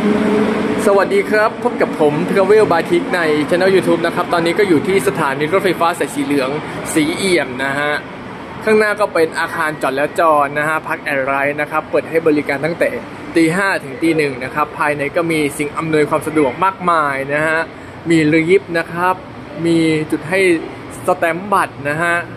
สวัสดีครับพบกับผม Travel by Tik ใน Channel YouTube นะครับตอนนี้ก็อยู่ที่สถานีรถไฟฟ้าสายสีเหลืองสีเอี่ยมนะฮะข้างหน้าก็เป็นอาคารจอดแล้วจอดนะฮะพักแอนด์ไรด์นะครับเปิดให้บริการตั้งแต่ตี 5 ถึงตี 1นะครับภายในก็มีสิ่งอำนวยความสะดวกมากมายนะฮะมีลิฟต์นะครับมีจุดให้สแตมป์บัตรนะฮะ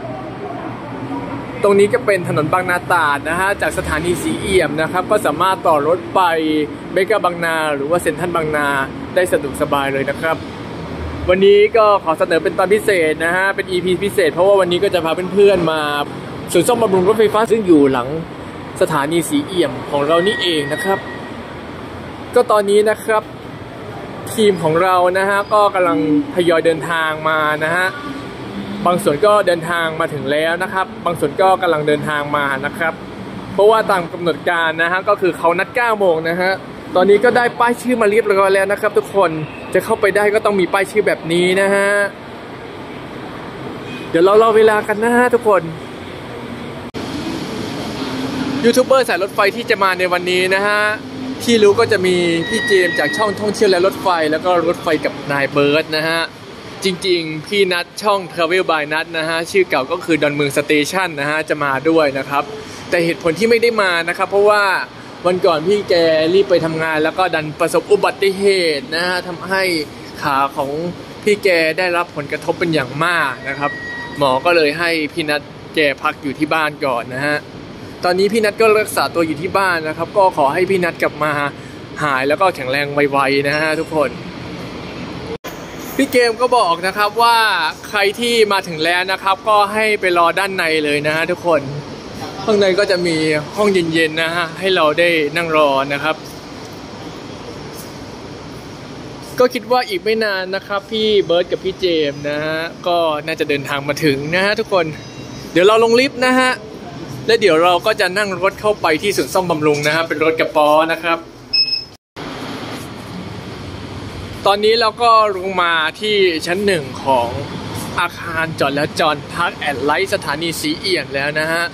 ตรงนี้ก็เป็นถนนบางนาตราดนะฮะจากสถานีสีเอี่ยมนะครับก็สามารถต่อรถไปเมกะบางนาหรือว่าเซ็นทรัลบางนาได้สะดวกสบายเลยนะครับวันนี้ก็ขอเสนอเป็นตอนพิเศษนะฮะเป็น EP พิเศษเพราะว่าวันนี้ก็จะพาเพื่อนๆมาศูนย์ซ่อมบำรุงรถไฟฟ้าซึ่งอยู่หลังสถานีสีเอี่ยมของเรานี่เองนะครับก็ตอนนี้นะครับทีมของเรานะฮะก็กำลังทยอยเดินทางมานะฮะบางส่วนก็เดินทางมาถึงแล้วนะครับบางส่วนก็กำลังเดินทางมานะครับเพราะว่าตามกำหนดการนะฮะก็คือเขานัด 9 โมงนะฮะตอนนี้ก็ได้ป้ายชื่อมาเรียบร้อยแล้วนะครับทุกคนจะเข้าไปได้ก็ต้องมีป้ายชื่อแบบนี้นะฮะเดี๋ยวเรารอเวลากันนะฮะทุกคนยูทูบเบอร์สายรถไฟที่จะมาในวันนี้นะฮะที่รู้ก็จะมีพี่เจมจากช่องท่องเที่ยวและรถไฟแล้วก็รถไฟกับนายเบิร์ดนะฮะจริงๆพี่นัทช่อง Travel by นัทนะฮะชื่อเก่าก็คือดอนเมืองสเตชันนะฮะจะมาด้วยนะครับแต่เหตุผลที่ไม่ได้มานะครับเพราะว่าวันก่อนพี่แกรีบไปทำงานแล้วก็ดันประสบอุบัติเหตุนะฮะทำให้ขาของพี่แกได้รับผลกระทบเป็นอย่างมากนะครับหมอก็เลยให้พี่นัทแกพักอยู่ที่บ้านก่อนนะฮะตอนนี้พี่นัทก็รักษาตัวอยู่ที่บ้านนะครับก็ขอให้พี่นัทกลับมาหายแล้วก็แข็งแรงไวๆนะฮะทุกคนพี่เกมก็บอกนะครับว่าใครที่มาถึงแล้วนะครับก็ให้ไปรอด้านในเลยนะฮะทุกคนข้างในก็จะมีห้องเย็นๆนะฮะให้เราได้นั่งรอนะครับก็คิดว่าอีกไม่นานนะครับพี่เบิร์ดกับพี่เจมนะฮะก็น่าจะเดินทางมาถึงนะฮะทุกคนเดี๋ยวเราลงลิฟต์นะฮะและเดี๋ยวเราก็จะนั่งรถเข้าไปที่ศูนย์ซ่อมบำรุงนะฮะเป็นรถกระป๋อนะครับตอนนี้เราก็ลงมาที่ชั้น 1ของอาคารจอดแล้วจอดพักแอนด์ไลท์สถานีสีเอี่ยมแล้วนะฮะ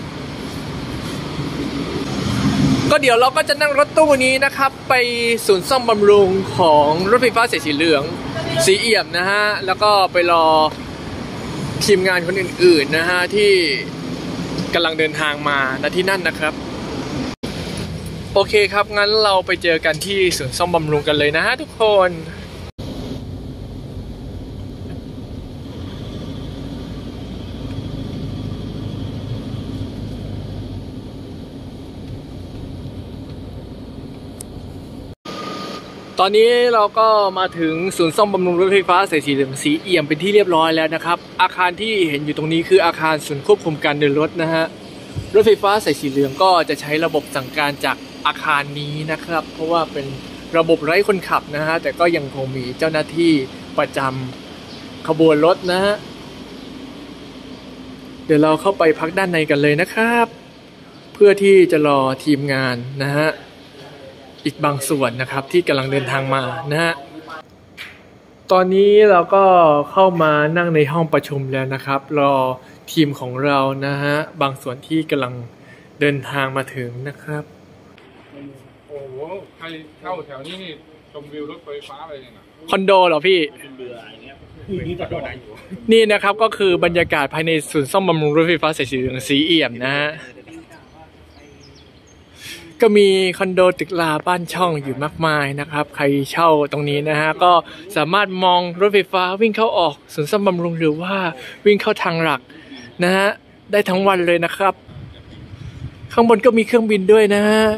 ก็เดี๋ยวเราก็จะนั่งรถตู้นี้นะครับไปศูนย์ซ่อมบำรุงของรถไฟฟ้าสายสีเหลืองสีเอี่ยมนะฮะแล้วก็ไปรอทีมงานคนอื่นๆนะฮะที่กำลังเดินทางมาณที่นั่นนะครับโอเคครับงั้นเราไปเจอกันที่ศูนย์ซ่อมบำรุงกันเลยนะฮะทุกคนตอนนี้เราก็มาถึงศูนย์ซ่อมบำรุงรถไฟฟ้าสายสีเหลืองสีเอี่ยมเป็นที่เรียบร้อยแล้วนะครับอาคารที่เห็นอยู่ตรงนี้คืออาคารศูนย์ควบคุมการเดินรถนะฮะรถไฟฟ้าสายสีเหลืองก็จะใช้ระบบสั่งการจากอาคารนี้นะครับเพราะว่าเป็นระบบไร้คนขับนะฮะแต่ก็ยังคงมีเจ้าหน้าที่ประจำขบวนรถนะฮะเดี๋ยวเราเข้าไปพักด้านในกันเลยนะครับเพื่อที่จะรอทีมงานนะฮะอีกบางส่วนนะครับที่กำลังเดินทางมานะฮะตอนนี้เราก็เข้ามานั่งในห้องประชุมแล้วนะครับรอทีมของเรานะฮะบางส่วนที่กำลังเดินทางมาถึงนะครับโอ้โหใครเข้าแถวนี้นี่ชมวิวรถไฟฟ้าอะไรเนี่ยนะคอนโดเหรอพี่นี่นะครับก็คือบรรยากาศภายในศูนย์ซ่อมบำรุงรถไฟฟ้าสายสีเหลืองสีเอี่ยมนะฮะก็มีคอนโดตึกราบ้านช่องอยู่มากมายนะครับใครเช่าตรงนี้นะฮะก็สามารถมองรถไฟฟ้าวิ่งเข้าออกศูนย์ซ่อมบำรุงหรือว่าวิ่งเข้าทางหลักนะฮะได้ทั้งวันเลยนะครับข้างบนก็มีเครื่องบินด้วยนะฮะ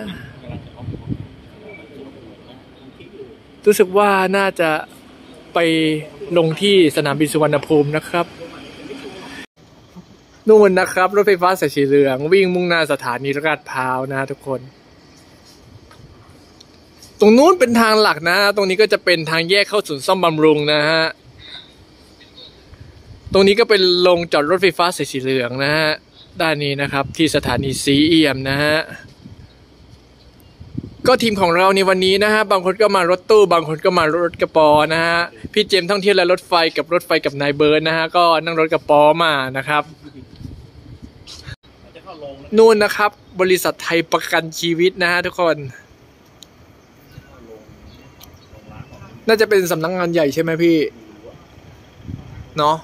รู้สึกว่าน่าจะไปลงที่สนามบินสุวรรณภูมินะครับนู่นนะครับรถไฟฟ้าสายสีเหลืองวิ่งมุ่งหน้าสถานีลาดพร้าวนะทุกคนตรงนู้นเป็นทางหลักนะตรงนี้ก็จะเป็นทางแยกเข้าศูนย์ซ่อมบำรุงนะฮะตรงนี้ก็เป็นโรงจอดรถไฟฟ้าสายสีเหลืองนะฮะด้านนี้นะครับที่สถานีสีเอี่ยมนะฮะก็ทีมของเราในวันนี้นะฮะบางคนก็มารถตู้บางคนก็มารถกระป๋อนะฮะพี่เจมท่องเที่ยวและรถไฟกับนายเบิร์ดนะฮะก็นั่งรถกระป๋อมานะครับนู่นนะครับบริษัทไทยประกันชีวิตนะฮะทุกคนน่าจะเป็นสำนักงานใหญ่ใช่ไหมพี่เนาะ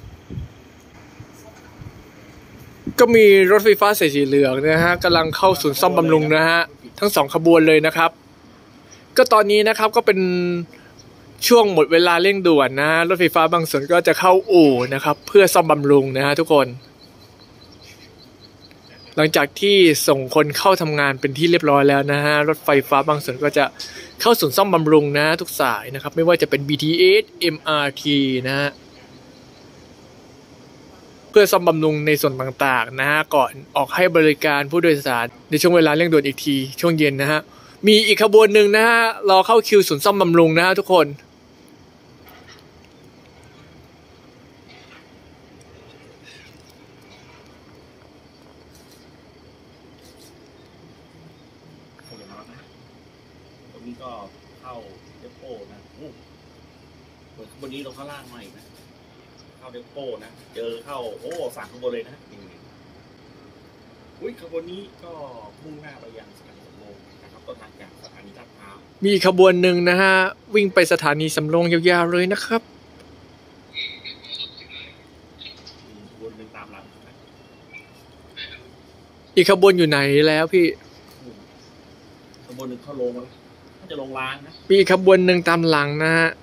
ก็มีรถไฟฟ้าสายสีเหลืองนะฮะกำลังเข้าศูนย์ซ่อมบำรุงนะฮะทั้ง2ขบวนเลยนะครับก็ตอนนี้นะครับก็เป็นช่วงหมดเวลาเร่งด่วนนะรถไฟฟ้าบางส่วนก็จะเข้าอู่นะครับเพื่อซ่อมบำรุงนะฮะทุกคนหลังจากที่ส่งคนเข้าทำงานเป็นที่เรียบร้อยแล้วนะฮะรถไฟฟ้าบางส่วนก็จะเข้าศูนย์ซ่อมบำรุงนะทุกสายนะครับไม่ว่าจะเป็น BTS MRT นะฮะเพื่อซ่อมบำรุงในส่วนต่างๆนะฮะก่อนออกให้บริการผู้โดยสารในช่วงเวลาเร่งด่วนอีกทีช่วงเย็นนะฮะมีอีกขบวนหนึ่งนะฮะรอเข้าคิวศูนย์ซ่อมบำรุงนะฮะทุกคนตรงนี้ก็เข้าเดโป้นะเหมือนขบวนนี้ลงข้างล่างมาอีกนะเข้าเดโป้นะเจอเข้า3ขบวนเลยนะขบวนนี้ก็มุ่งหน้าไปยังสถานีสำโรงนะครับต้นทางจากสถานีลาดพร้าวมีขบวนหนึ่งนะฮะวิ่งไปสถานีสำโรงยาวๆเลยนะครับขบวนหนึ่งตามหลังอีกขบวนอยู่ไหนแล้วพี่ขบวนหนึ่งเข้าลงแล้วน่าจะลงล้างนะมีขบวนหนึ่งตามหลังนะฮะ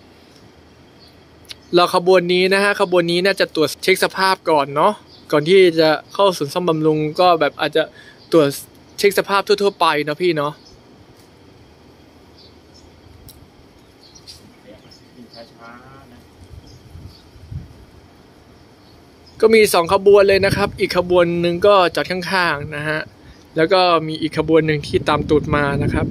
เราขบวนนี้นะฮะขบวนนี้น่าจะตรวจเช็คสภาพก่อนเนาะก่อนที่จะเข้าศูนย์ซ่อมบำรุงก็แบบอาจจะตรวจเช็คสภาพทั่วๆไปเนาะพี่เนาะก็มี2ขบวนเลยนะครับอีกขบวนหนึ่งก็จอดข้างๆนะฮะแล้วก็มีอีกขบวนหนึ่งที่ตามตูดมานะครับ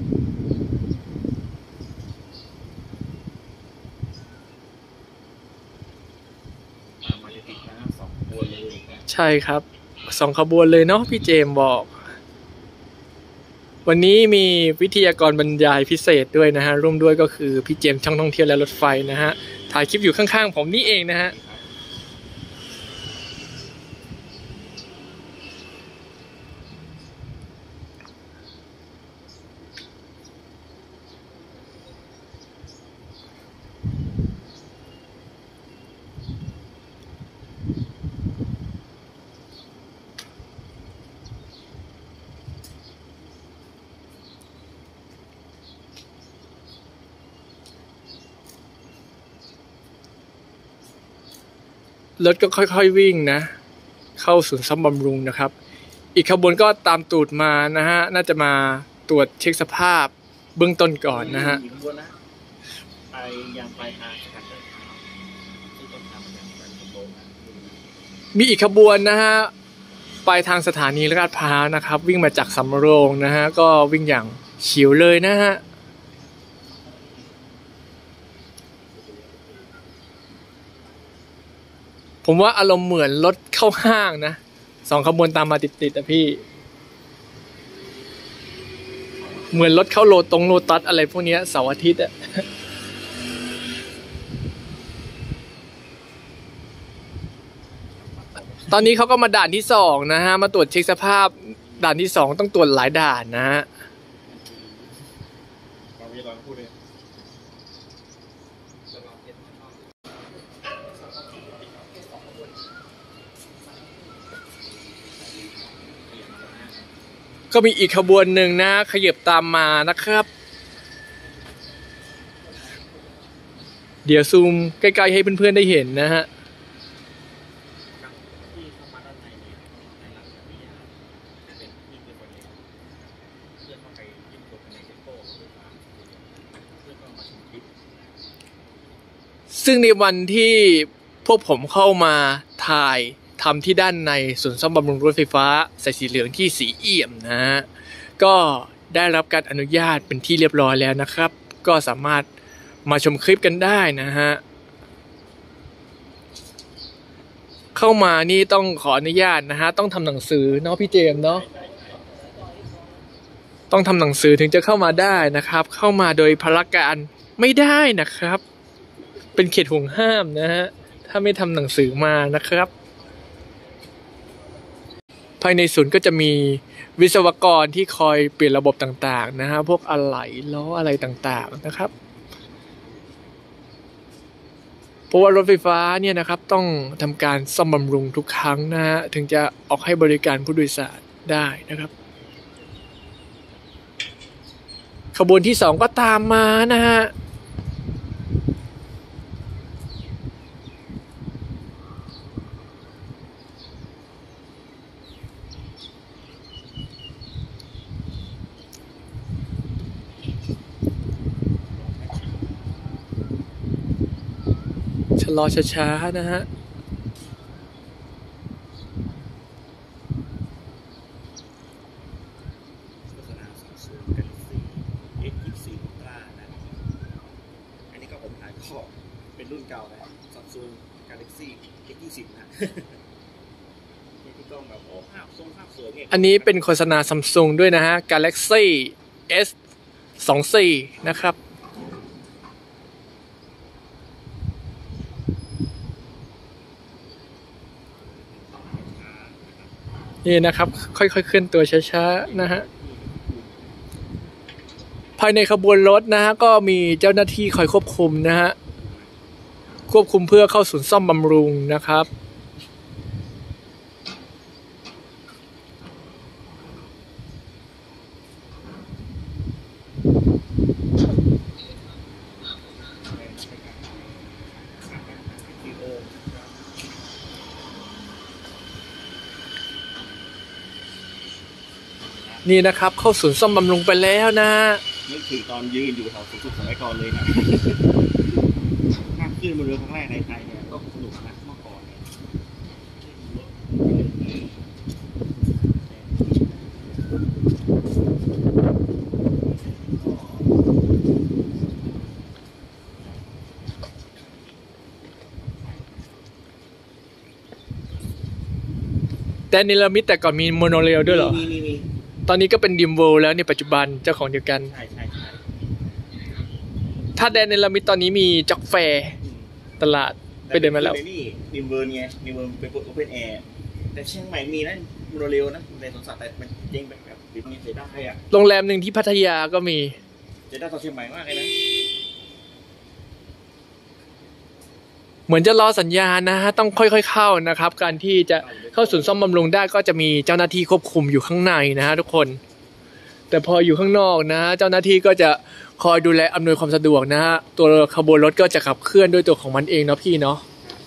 ใช่ครับ2ขบวนเลยเนาะพี่เจมบอกวันนี้มีวิทยากรบรรยายพิเศษด้วยนะฮะร่วมด้วยก็คือพี่เจมช่างท่องเที่ยวและรถไฟนะฮะถ่ายคลิปอยู่ข้างๆผมนี่เองนะฮะรถก็ค่อยๆวิ่งนะเข้าศูนย์ซ่อมบำรุงนะครับอีกขบวนก็ตามตูดมานะฮะน่าจะมาตรวจเช็คสภาพเบื้องต้นก่อนนะฮะไปยังปลายทางสถานีซึ่งต้นทางมันยังเป็นโล่งมีอีกขบวนนะฮะปลายทางสถานีลาดพร้าวนะครับวิ่งมาจากสำโรงนะฮะก็วิ่งอย่างฉิวเลยนะฮะผมว่าอารมณ์เหมือนรถเข้าห้างนะ2ขบวนตามมาติดๆอ่ะพี่เหมือนรถเข้าโลตัสอะไรพวกนี้เสาร์อาทิตย์อ่ะตอนนี้เขาก็มาด่านที่2นะฮะมาตรวจเช็คสภาพด่านที่2ต้องตรวจหลายด่านนะฮะก็มีอีกขบวนหนึ่งนะขยับตามมานะครับเดี๋ยวซูมใกล้ๆให้เพื่อนๆได้เห็นนะฮะซึ่งในวันที่พวกผมเข้ามาถ่ายทำที่ด้านในศูนย์ซ่อมบำรุงรถไฟฟ้าสายสีเหลืองที่สีเอี่ยมนะฮะก็ได้รับการอนุญาตเป็นที่เรียบร้อยแล้วนะครับก็สามารถมาชมคลิปกันได้นะฮะเข้ามานี่ต้องขออนุญาตนะฮะต้องทำหนังสือเนาะพี่เจมเนาะต้องทำหนังสือถึงจะเข้ามาได้นะครับเข้ามาโดยพลการไม่ได้นะครับเป็นเขตห่วงห้ามนะฮะถ้าไม่ทำหนังสือมานะครับภายในศูนย์ก็จะมีวิศวกรที่คอยเปลี่ยนระบบต่างๆนะฮะพวกอะไหล่ล้ออะไรต่างๆนะครับราะว่ารถไฟฟ้าเนี่ยนะครับต้องทำการซ่อมบำรุงทุกครั้งนะฮะถึงจะออกให้บริการผู้โดยสารได้นะครับขบวนที่2ก็ตามมานะฮะชะลอช้าๆนะฮะเป็นรุ่นเก่านะ Samsung Galaxy S20 นะที่ต้องแบบโอ้ภาพสวยเนี่ยอันนี้เป็นโฆษณา Samsung ด้วยนะฮะ Galaxy S24 นะครับนี่นะครับค่อยๆเคลื่อนตัวช้าๆนะฮะภายในขบวนรถนะฮะก็มีเจ้าหน้าที่คอยควบคุมนะฮะควบคุมเพื่อเข้าศูนย์ซ่อมบำรุงนะครับนี่นะครับเข้าศูนย์ซ่อมบำรุงไปแล้วนะนึกถึงตอนยืนอยู่แถวสุดสมัยก่อนเลยนะนั่งขึ้นบนเรือครั้งแรกในไทยเนี่ยก็สนุกนะเมื่อก่อนแต่เนลมิตแต่ก่อนมีโมโนเรลด้วยเหรอมีตอนนี้ก็เป็นดิมเวิลด์แล้วในปัจจุบันเจ้าของเดียวกันใช่ถ้าแดนเนลมิตตอนนี้มีจ็อกแฟร์ตลาดไปเดินมาแล้วนี่ดิมเวิร์ไงดิมเวิร์เป็นโอเพนแอร์แต่เชียงใหม่มีนะโมโนเรลนะในสวนสัตว์แต่มันเจ๊งแบบดิบนี่เสียดายอ่ะโรงแรมหนึ่งที่พัทยาก็มีเสียดายต่อเชียงใหม่มากเลยนะเหมือนจะรอสัญญาณนะฮะต้องค่อยๆเข้านะครับการที่จะเข้าศูนย์ซ่อมบำรุงได้ก็จะมีเจ้าหน้าที่ควบคุมอยู่ข้างในนะฮะทุกคนแต่พออยู่ข้างนอกนะฮะเจ้าหน้าที่ก็จะคอยดูแลอำนวยความสะดวกนะฮะตัวขบวนรถก็จะขับเคลื่อนด้วยตัวของมันเองเนาะพี่เนาะ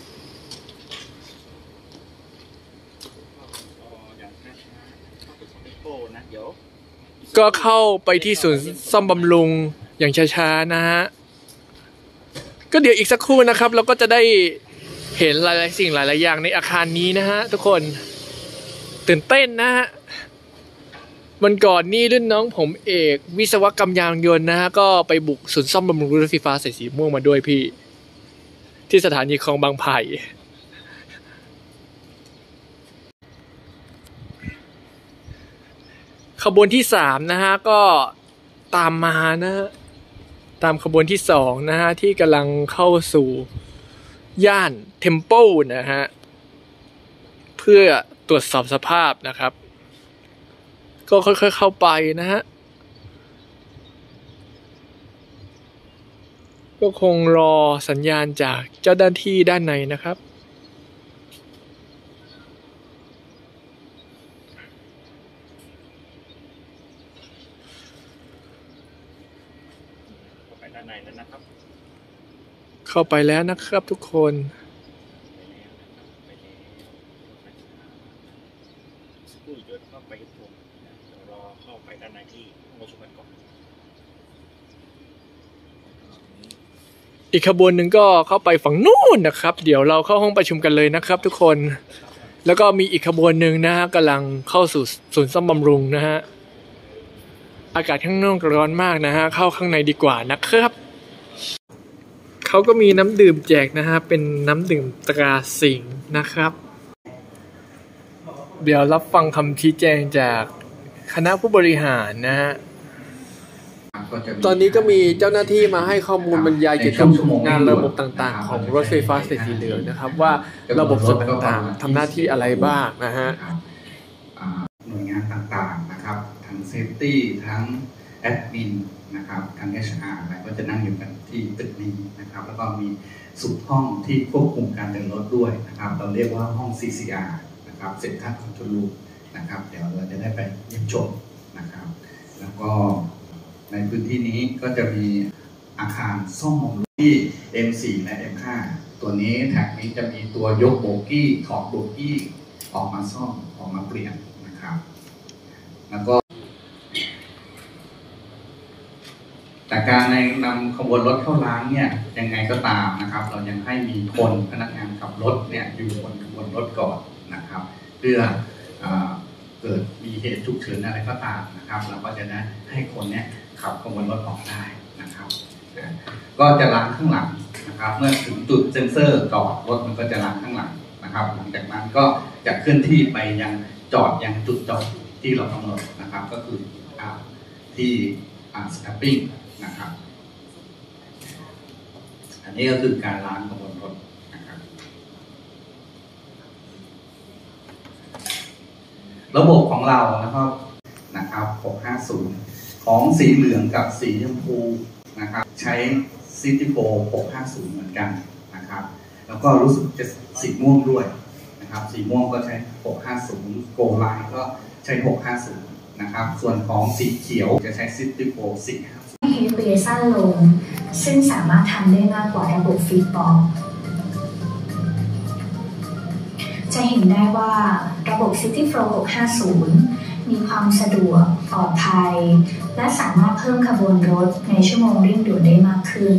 ก็เข้าไปที่ศูนย์ซ่อมบำรุงอย่างช้าๆนะฮะก็เดี๋ยวอีกสักครู่นะครับเราก็จะได้เห็นหลายๆสิ่งหลายๆอย่างในอาคารนี้นะฮะทุกคนตื่นเต้นนะฮะวันก่อนนี่รุ่นน้องผมเอกวิศวกรรมยานยนต์นะฮะก็ไปบุกศูนย์ซ่อมบำรุงรถไฟฟ้าสายสีม่วงมาด้วยพี่ที่สถานีคลองบางไผ่ขบวนที่3นะฮะก็ตามมานะฮะตามขบวนที่2นะฮะที่กำลังเข้าสู่ย่านเทมเพิลนะฮะเพื่อตรวจสอบสภาพนะครับก็ค่อยๆเข้าไปนะฮะก็คงรอสัญญาณจากเจ้าหน้าที่ด้านในนะครับเข้าไปแล้วนะครับทุกคนอีกขบวนหนึ่งก็เข้าไปฝั่งนู้นนะครับเดี๋ยวเราเข้าห้องประชุมกันเลยนะครับทุกคนแล้วก็มีอีกขบวนหนึ่งนะฮะกำลังเข้าสู่ศูนย์ซ่อมบำรุงนะฮะอากาศข้างนอกร้อนมากนะฮะเข้าข้างในดีกว่านะครับเขาก็มีน้ำดื่มแจกนะฮะเป็นน้ำดื่มตราสิงห์นะครับเดี๋ยวรับฟังคำชี้แจงจากคณะผู้บริหารนะฮะตอนนี้ก็มีเจ้าหน้าที่มาให้ข้อมูลบรรยายเกี่ยวกับงานระบบต่างๆของรถไฟฟ้าสายสีเหลืองนะครับว่าระบบส่วนต่างๆทำหน้าที่อะไรบ้างนะฮะหน่วยงานต่างๆนะครับทั้งเซฟตี้ทั้งแอดมินนะครับทาง HR อะไรก็จะนั่งอยู่กันที่ตึกนี้นะครับแล้วก็มีสุดห้องที่ควบคุมการเดินรถด้วยนะครับเราเรียกว่าห้อง CCR นะครับเซ็นทรัลคอนโทรลรูมนะครับเดี๋ยวเราจะได้ไปเยี่ยมชมนะครับแล้วก็ในพื้นที่นี้ก็จะมีอาคารซ่อมบำรุงที่ M4 และ M5 ตัวนี้แท็กนี้จะมีตัวยกโบกี้ถอดโบกี้ออกมาซ่อมออกมาเปลี่ยนนะครับแล้วก็แต่การในนำขบวนรถเข้าล้างเนี่ยยังไงก็ตามนะครับเรายังให้มีคนพนักงานขับรถเนี่ยอยู่บนขบวนรถก่อนนะครับเพื่อเกิดมีเหตุฉุกเฉินอะไรก็ตามนะครับเราก็จะได้ให้คนเนี้ยขับขบวนรถออกได้นะครับก็จะล้างข้างหลังนะครับเมื่อถึงจุดเซ็นเซอร์จอดรถมันก็จะล้างข้างหลังนะครับหลังจากนั้นก็จะเคลื่อนที่ไปยังจอดยังจุดจอดที่เรากำหนดนะครับก็คือที่สแตปปิ้งนะครับอันนี้ก็คือการล้างขบวนรถนะครับระบบของเรานะครับ650ของสีเหลืองกับสีชมพูนะครับใช้ City Pro 650เหมือนกันนะครับแล้วก็รู้สึกจะสีม่วงด้วยนะครับสีม่วงก็ใช้650 Go Line ก็ใช้650นะครับส่วนของสีเขียวจะใช้ City Pro 450 ให้เบรสั้นลงซึ่งสามารถทำได้มากกว่าระบบฟีดบ็อกซ์จะเห็นได้ว่าระบบ City Flow 650 มีความสะดวกปลอดภัยและสามารถเพิ่มขบวนรถในชั่วโมงเร่งด่วนได้มากขึ้น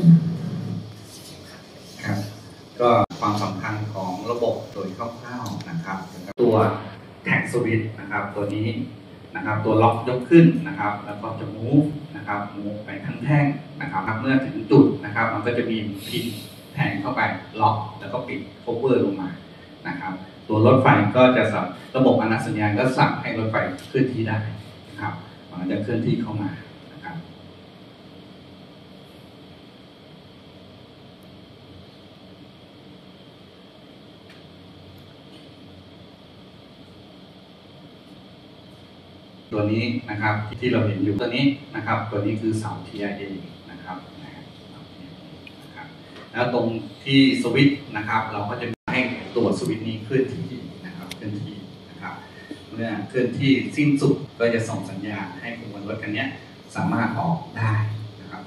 ครับก็ความสำคัญของระบบโดยคร่าวๆนะครับตัวแท็กสวิตช์นะครับตัวนี้นะครับตัวล็อกยกขึ้นนะครับแล้วก็จะมูฟนะครับมูฟไปทั้งแท่งนะครับเมื่อถึงจุดนะครับมันก็จะมีพินแทงเข้าไปล็อกแล้วก็ปิดโคเวอร์ลงมานะครับตัวรถไฟก็จะสั่งระบบอนุสัญญาณก็สั่งให้รถไฟเคลื่อนที่ได้นะครับมันจะเคลื่อนที่เข้ามานะครับตัวนี้นะครับที่เราเห็นอยู่ตัวนี้นะครับตัวนี้คือเสา TIA นะครับแล้วตรงที่สวิตช์นะครับเราก็จะให้ตัวสวิตช์นี้เคลื่อนที่นะครับเคลื่อนที่นะครับเมื่อเคลื่อนที่สิ้นสุดก็จะส่งสัญญาณให้ขบวนรถคันนี้สามารถออกได้นะครับ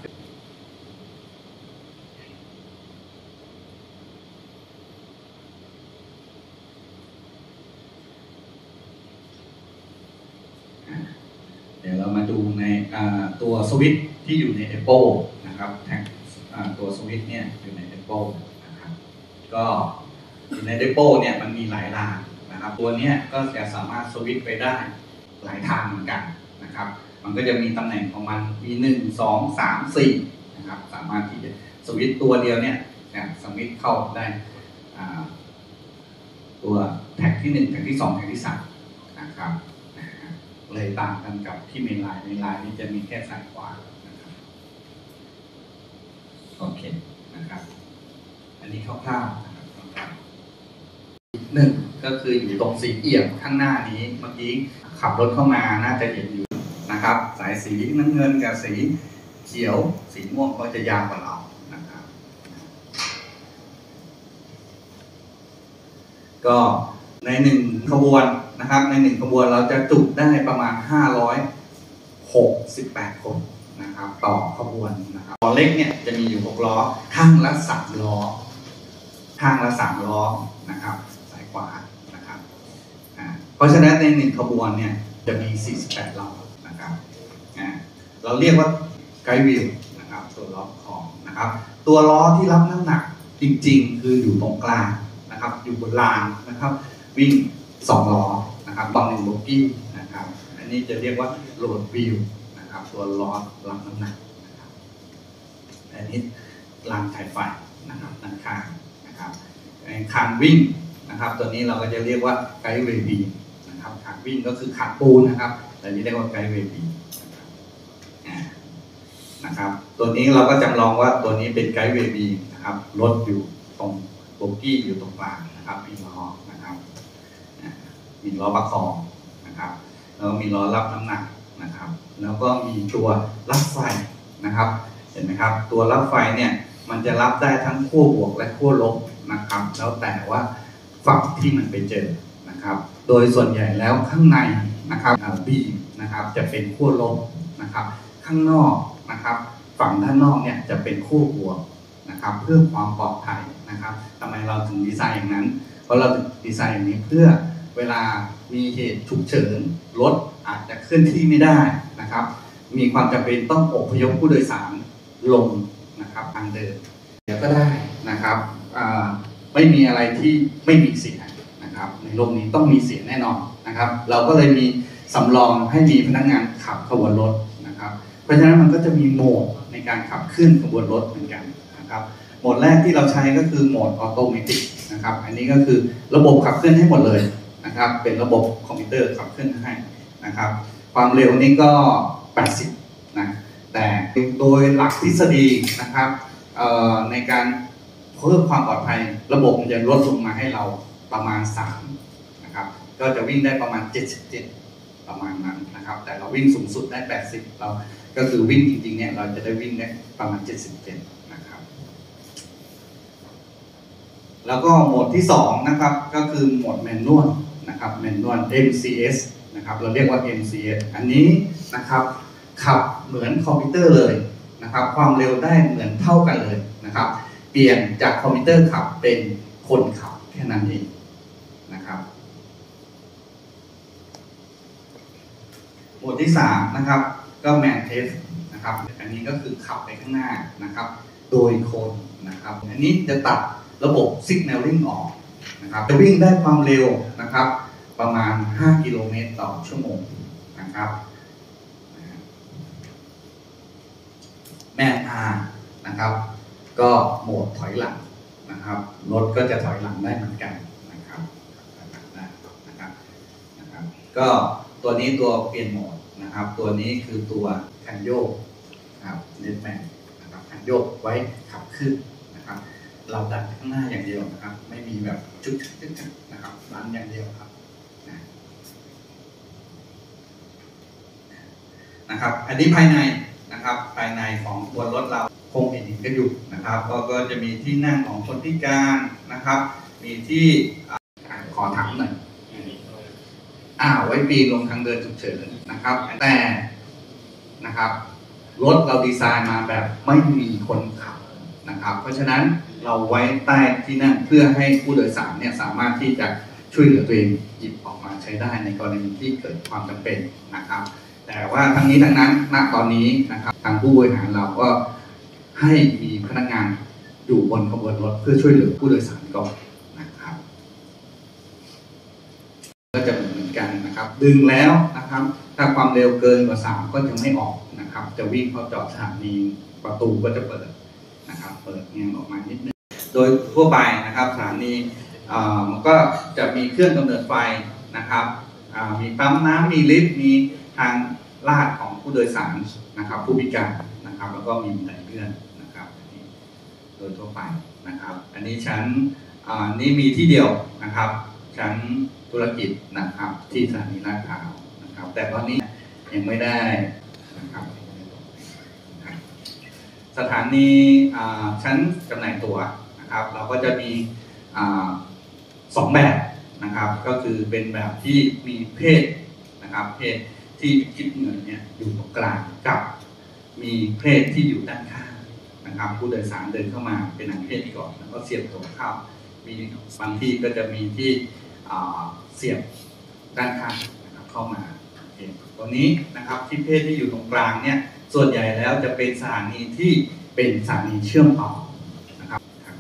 เดี๋ยวเรามาดูในตัวสวิตช์ที่อยู่ใน Apple นะครับแท็กตัวสวิตช์เนี่ยอยู่ใน Apple นะครับก็อยู่ใน Apple เนี่ยมันมีหลายรางนะครับตัวเนี้ยก็จะสามารถสวิตช์ไปได้หลายทางเหมือนกันนะครับมันก็จะมีตำแหน่งของมันมี1 2 3 4นะครับสามารถที่จะสวิตช์ตัวเดียวเนี่ยสวิตช์เข้าได้ตัวแท็กที่1แท็กที่2แท็กที่3นะครับเลยต่างกันกับที่เมนไลน์นี้จะมีแค่ซ้ายขวานะครับโอเคนะครับอันนี้คร่าวๆนะครับหนึ่งก็คืออยู่ตรงสีเอี่ยมข้างหน้านี้เมื่อกี้ขับรถเข้ามาน่าจะเห็นอยู่นะครับสายสีน้ำเงินกับสีเขียวสีม่วงก็จะยาวกว่าเรานะครับก็ใน1ขบวนนะครับใน1ขบวนเราจะจุได้ประมาณ568คนนะครับต่อขบวนนะครับล้อเล็กเนี่ยจะมีอยู่6ล้อข้างละ3ล้อข้างละ3ล้อนะครับสายขวานะครับเพราะฉะนั้นใน1ขบวนเนี่ยจะมี48ล้อนะครับเราเรียกว่าไกด์วิวนะครับตัวล้อของนะครับตัวล้อที่รับน้ำหนักจริงๆคืออยู่ตรงกลางนะครับอยู่บนรางนะครับวิ่ง2ล้อนะครับตอน1โบกี้นะครับอันนี้จะเรียกว่าโหลดวิวนะครับตัวล้อรับน้ำหนักนะครับอันนี้รางถ่ายไฟนะครับด้านข้างนะครับคานวิ่งนะครับตัวนี้เราก็จะเรียกว่าไกด์เวย์บีนะครับคานวิ่งก็คือคานปูนนะครับแต่นี้เรียกว่าไกด์เวย์บีนะครับตัวนี้เราก็จำลองว่าตัวนี้เป็นไกด์เวย์บีนะครับรถอยู่ตรงโบกี้อยู่ตรงกลางนะครับมีล้อนะครับมีล้อประคองนะครับแล้วมีล้อรับน้ำหนักนะครับแล้วก็มีตัวรับไฟนะครับเห็นไหมครับตัวรับไฟเนี่ยมันจะรับได้ทั้งขั้วบวกและขั้วลบนะครับแล้วแต่ว่าฝั่งที่มันไปเจอนะครับโดยส่วนใหญ่แล้วข้างในนะครับบีนะครับจะเป็นขั้วลบนะครับข้างนอกนะครับฝั่งด้านนอกเนี่ยจะเป็นขั้วบวกนะครับเพื่อความปลอดภัยนะครับทำไมเราถึงดีไซน์อย่างนั้นเพราะเราดีไซน์อย่างนี้เพื่อเวลามีเหตุฉุกเฉินรถอาจจะเคลื่อนที่ไม่ได้นะครับมีความจำเป็นต้องอพยพผู้โดยสารลงนะครับทางเดินเดี๋ยวก็ได้นะครับไม่มีอะไรที่ไม่มีเสียนะครับในโลกนี้ต้องมีเสียแน่นอนนะครับเราก็เลยมีสำรองให้มีพนักงานขับขบวนรถนะครับเพราะฉะนั้นมันก็จะมีโหมดในการขับเคลื่อนขบวนรถเหมือนกันนะครับโหมดแรกที่เราใช้ก็คือโหมดออโตเมติกนะครับอันนี้ก็คือระบบขับเคลื่อนให้หมดเลยนะครับเป็นระบบคอมพิวเตอร์ขับเคลื่อนให้นะครับความเร็วนี้ก็80นะแต่โดยหลักทฤษฎีนะครับในการเพิ่มความปลอดภัยระบบมันจะลดลงมาให้เราประมาณ3นะครับก็จะวิ่งได้ประมาณ77ประมาณนั้นนะครับแต่เราวิ่งสูงสุดได้80เราก็คือวิ่งจริงๆเนี่ยเราจะได้วิ่งได้ประมาณ77นะครับแล้วก็โหมดที่2นะครับก็คือโหมดแมนนวลนะครับแมนนวล MCS นะครับเราเรียกว่า MCS อันนี้นะครับขับเหมือนคอมพิวเตอร์เลยนะครับความเร็วได้เหมือนเท่ากันเลยนะครับเปลี่ยนจากคอมพิวเตอร์ขับเป็นคนขับแค่นั้นเองนะครับโหมดที่3นะครับก็แมนเทสนะครับอันนี้ก็คือขับไปข้างหน้านะครับโดยคนนะครับอันนี้จะตัดระบบ Signaling ออกนะครับจะวิ่งได้ความเร็วนะครับประมาณ5 กิโลเมตรต่อชั่วโมงนะครับแมนอาร์นะครับก็โหมดถอยหลังนะครับรถก็จะถอยหลังได้เหมือนกันนะครับถอยหลังได้นะครับก็ตัวนี้ตัวเปลี่ยนโหมดนะครับตัวนี้คือตัวคันโยกครับเน็ตแมนนะครับคันโยกไว้ขับขึ้นนะครับเราดันข้างหน้าอย่างเดียวนะครับไม่มีแบบจุดนะครับดันอย่างเดียวครับนะครับอันนี้ภายในนะครับภายในของตัวรถเราคงเห็นกันอยู่นะครับก็จะมีที่นั่งของคนพิการนะครับมีที่ขอถามหน่อยไว้ปีนลงทางเดินฉุกเฉินนะครับแต่นะครับรถเราดีไซน์มาแบบไม่มีคนขับนะครับเพราะฉะนั้นเราไว้ใต้ที่นั่งเพื่อให้ผู้โดยสารเนี่ยสามารถที่จะช่วยเหลือตัวเองหยิบออกมาใช้ได้ในกรณีที่เกิดความจำเป็นนะครับแต่ว่าทั้งนี้ทั้งนั้นณตอนนี้นะครับทางผู้บริหารเราก็ให้มีพนักงานอยู่บนขบวนรถเพื่อช่วยเหลือผู้โดยสารก่อนนะครับก็จะเหมือนกันนะครับดึงแล้วนะครับถ้าความเร็วเกินกว่า3ก็จะไม่ออกนะครับจะวิ่งเข้าจอดสถานีประตูก็จะเปิดนะครับเปิดเงี้ยออกมานิดนึงโดยทั่วไปนะครับสถานีมันก็จะมีเครื่องกำเนิดไฟนะครับมีปั๊มน้ำมีลิฟต์มีทางลาดของผู้โดยสารนะครับผู้พิการนะครับแล้วก็มีบันไดเลื่อนนะครับโดยทั่วไปนะครับอันนี้ชั้นนี่มีที่เดียวนะครับชั้นธุรกิจนะครับที่สถานีลาดพร้าวนะครับแต่ตอนนี้ยังไม่ได้นะครับสถานีชั้นจำหน่ายตั๋วนะครับเราก็จะมี2แบบนะครับก็คือเป็นแบบที่มีเพศนะครับเพศที่คิดเงินเนี่ยอยู่ตรงกลางกับมีเพศที่อยู่ด้านข้างนะครับผู้โดยสารเดินเข้ามาเป็นทางเพศก่อนแล้วก็เสียบตั๋วเข้ามีบางที่ก็จะมีที่เสียบด้านข้างนะครับเข้ามาตัวนี้นะครับที่เพศที่อยู่ตรงกลางเนี่ยส่วนใหญ่แล้วจะเป็นสถานีที่เป็นสถานีเชื่อมต่อนะครับ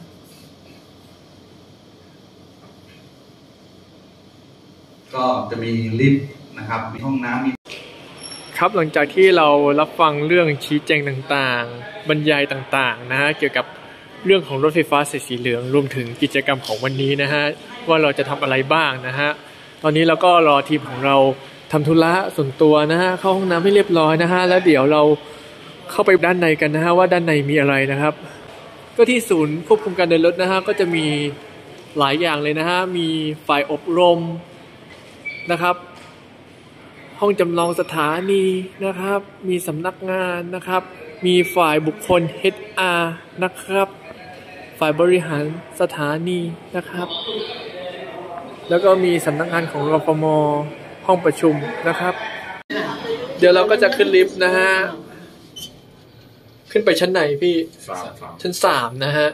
ก็จะมีลิฟต์นะครับมีห้องน้ำมีครับหลังจากที่เรารับฟังเรื่องชี้แจงต่างๆบรรยายต่างๆนะฮะเกี่ยวกับเรื่องของรถไฟฟ้าสายสีเหลืองรวมถึงกิจกรรมของวันนี้นะฮะว่าเราจะทำอะไรบ้างนะฮะตอนนี้เราก็รอทีมของเราทำธุระส่วนตัวนะฮะเข้าห้องน้ำให้เรียบร้อยนะฮะแล้วเดี๋ยวเราเข้าไปด้านในกันนะฮะว่าด้านในมีอะไรนะครับก็ที่ศูนย์ควบคุมการเดินรถนะฮะก็จะมีหลายอย่างเลยนะฮะมีฝ่ายอบรมนะครับห้องจำลองสถานีนะครับมีสำนักงานนะครับมีฝ่ายบุคคล HR นะครับฝ่ายบริหารสถานีนะครับแล้วก็มีสำนักงานของรฟม.ห้องประชุมนะครับเดี๋ยวเราก็จะขึ้นลิฟต์นะฮะขึ้นไปชั้นไหนพี่ชั้น 3นะฮะ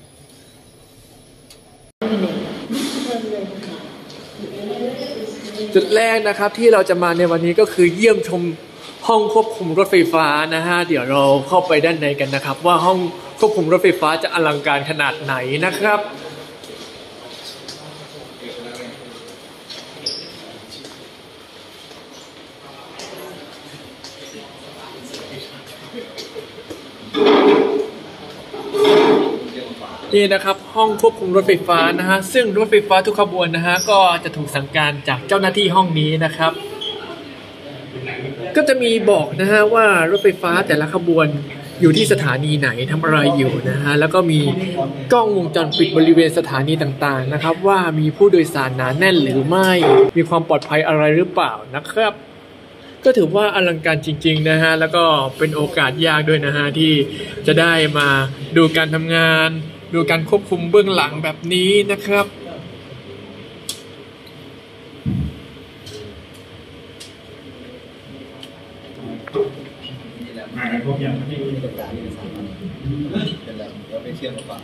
จุดแรกนะครับที่เราจะมาในวันนี้ก็คือเยี่ยมชมห้องควบคุมรถไฟฟ้านะฮะเดี๋ยวเราเข้าไปด้านในกันนะครับว่าห้องควบคุมรถไฟฟ้าจะอลังการขนาดไหนนะครับนี่นะครับห้องควบคุมรถไฟฟ้านะฮะซึ่งรถไฟฟ้าทุกขบวนนะฮะก็จะถูกสั่งการจากเจ้าหน้าที่ห้องนี้นะครับก็จะมีบอกนะฮะว่ารถไฟฟ้าแต่ละขบวนอยู่ที่สถานีไหนทำอะไรอยู่นะฮะแล้วก็มีกล้องวงจรปิดบริเวณสถานีต่างๆนะครับว่ามีผู้โดยสารหนาแน่นหรือไม่มีความปลอดภัยอะไรหรือเปล่านะครับก็ถือว่าอลังการจริงๆนะฮะแล้วก็เป็นโอกาสยากด้วยนะฮะที่จะได้มาดูการทำงานดูการควบคุมเบื้องหลังแบบนี้นะครับมากันครบยังไม่มีประกาศเป็น3 วันเป็นแล้วเราไปเที่ยวมาฝาก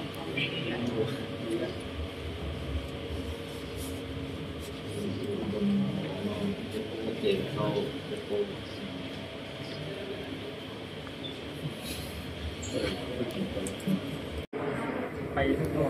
โอเคเขาไปทั้งตัว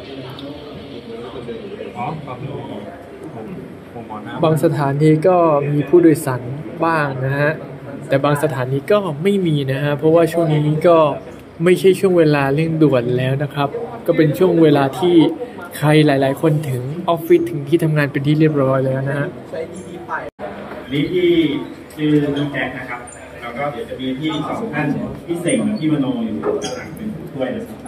บางสถานีก็มีผู้โดยสารบ้างนะฮะแต่บางสถานีก็ไม่มีนะฮะเพราะว่าช่วงนี้ก็ไม่ใช่ช่วงเวลาเร่งด่วนแล้วนะครับก็เป็นช่วงเวลาที่ใครหลายๆคนถึงออฟฟิศถึงที่ทำงานเป็นที่เรียบร้อยแล้วนะฮะนี่ที่ชื่อน้องแจ็คนะครับแล้วก็เดี๋ยวจะมีพี่2 ท่านพี่เสงกับพี่มโนอยู่ด้านหลังเป็นผู้ช่วยนะครับ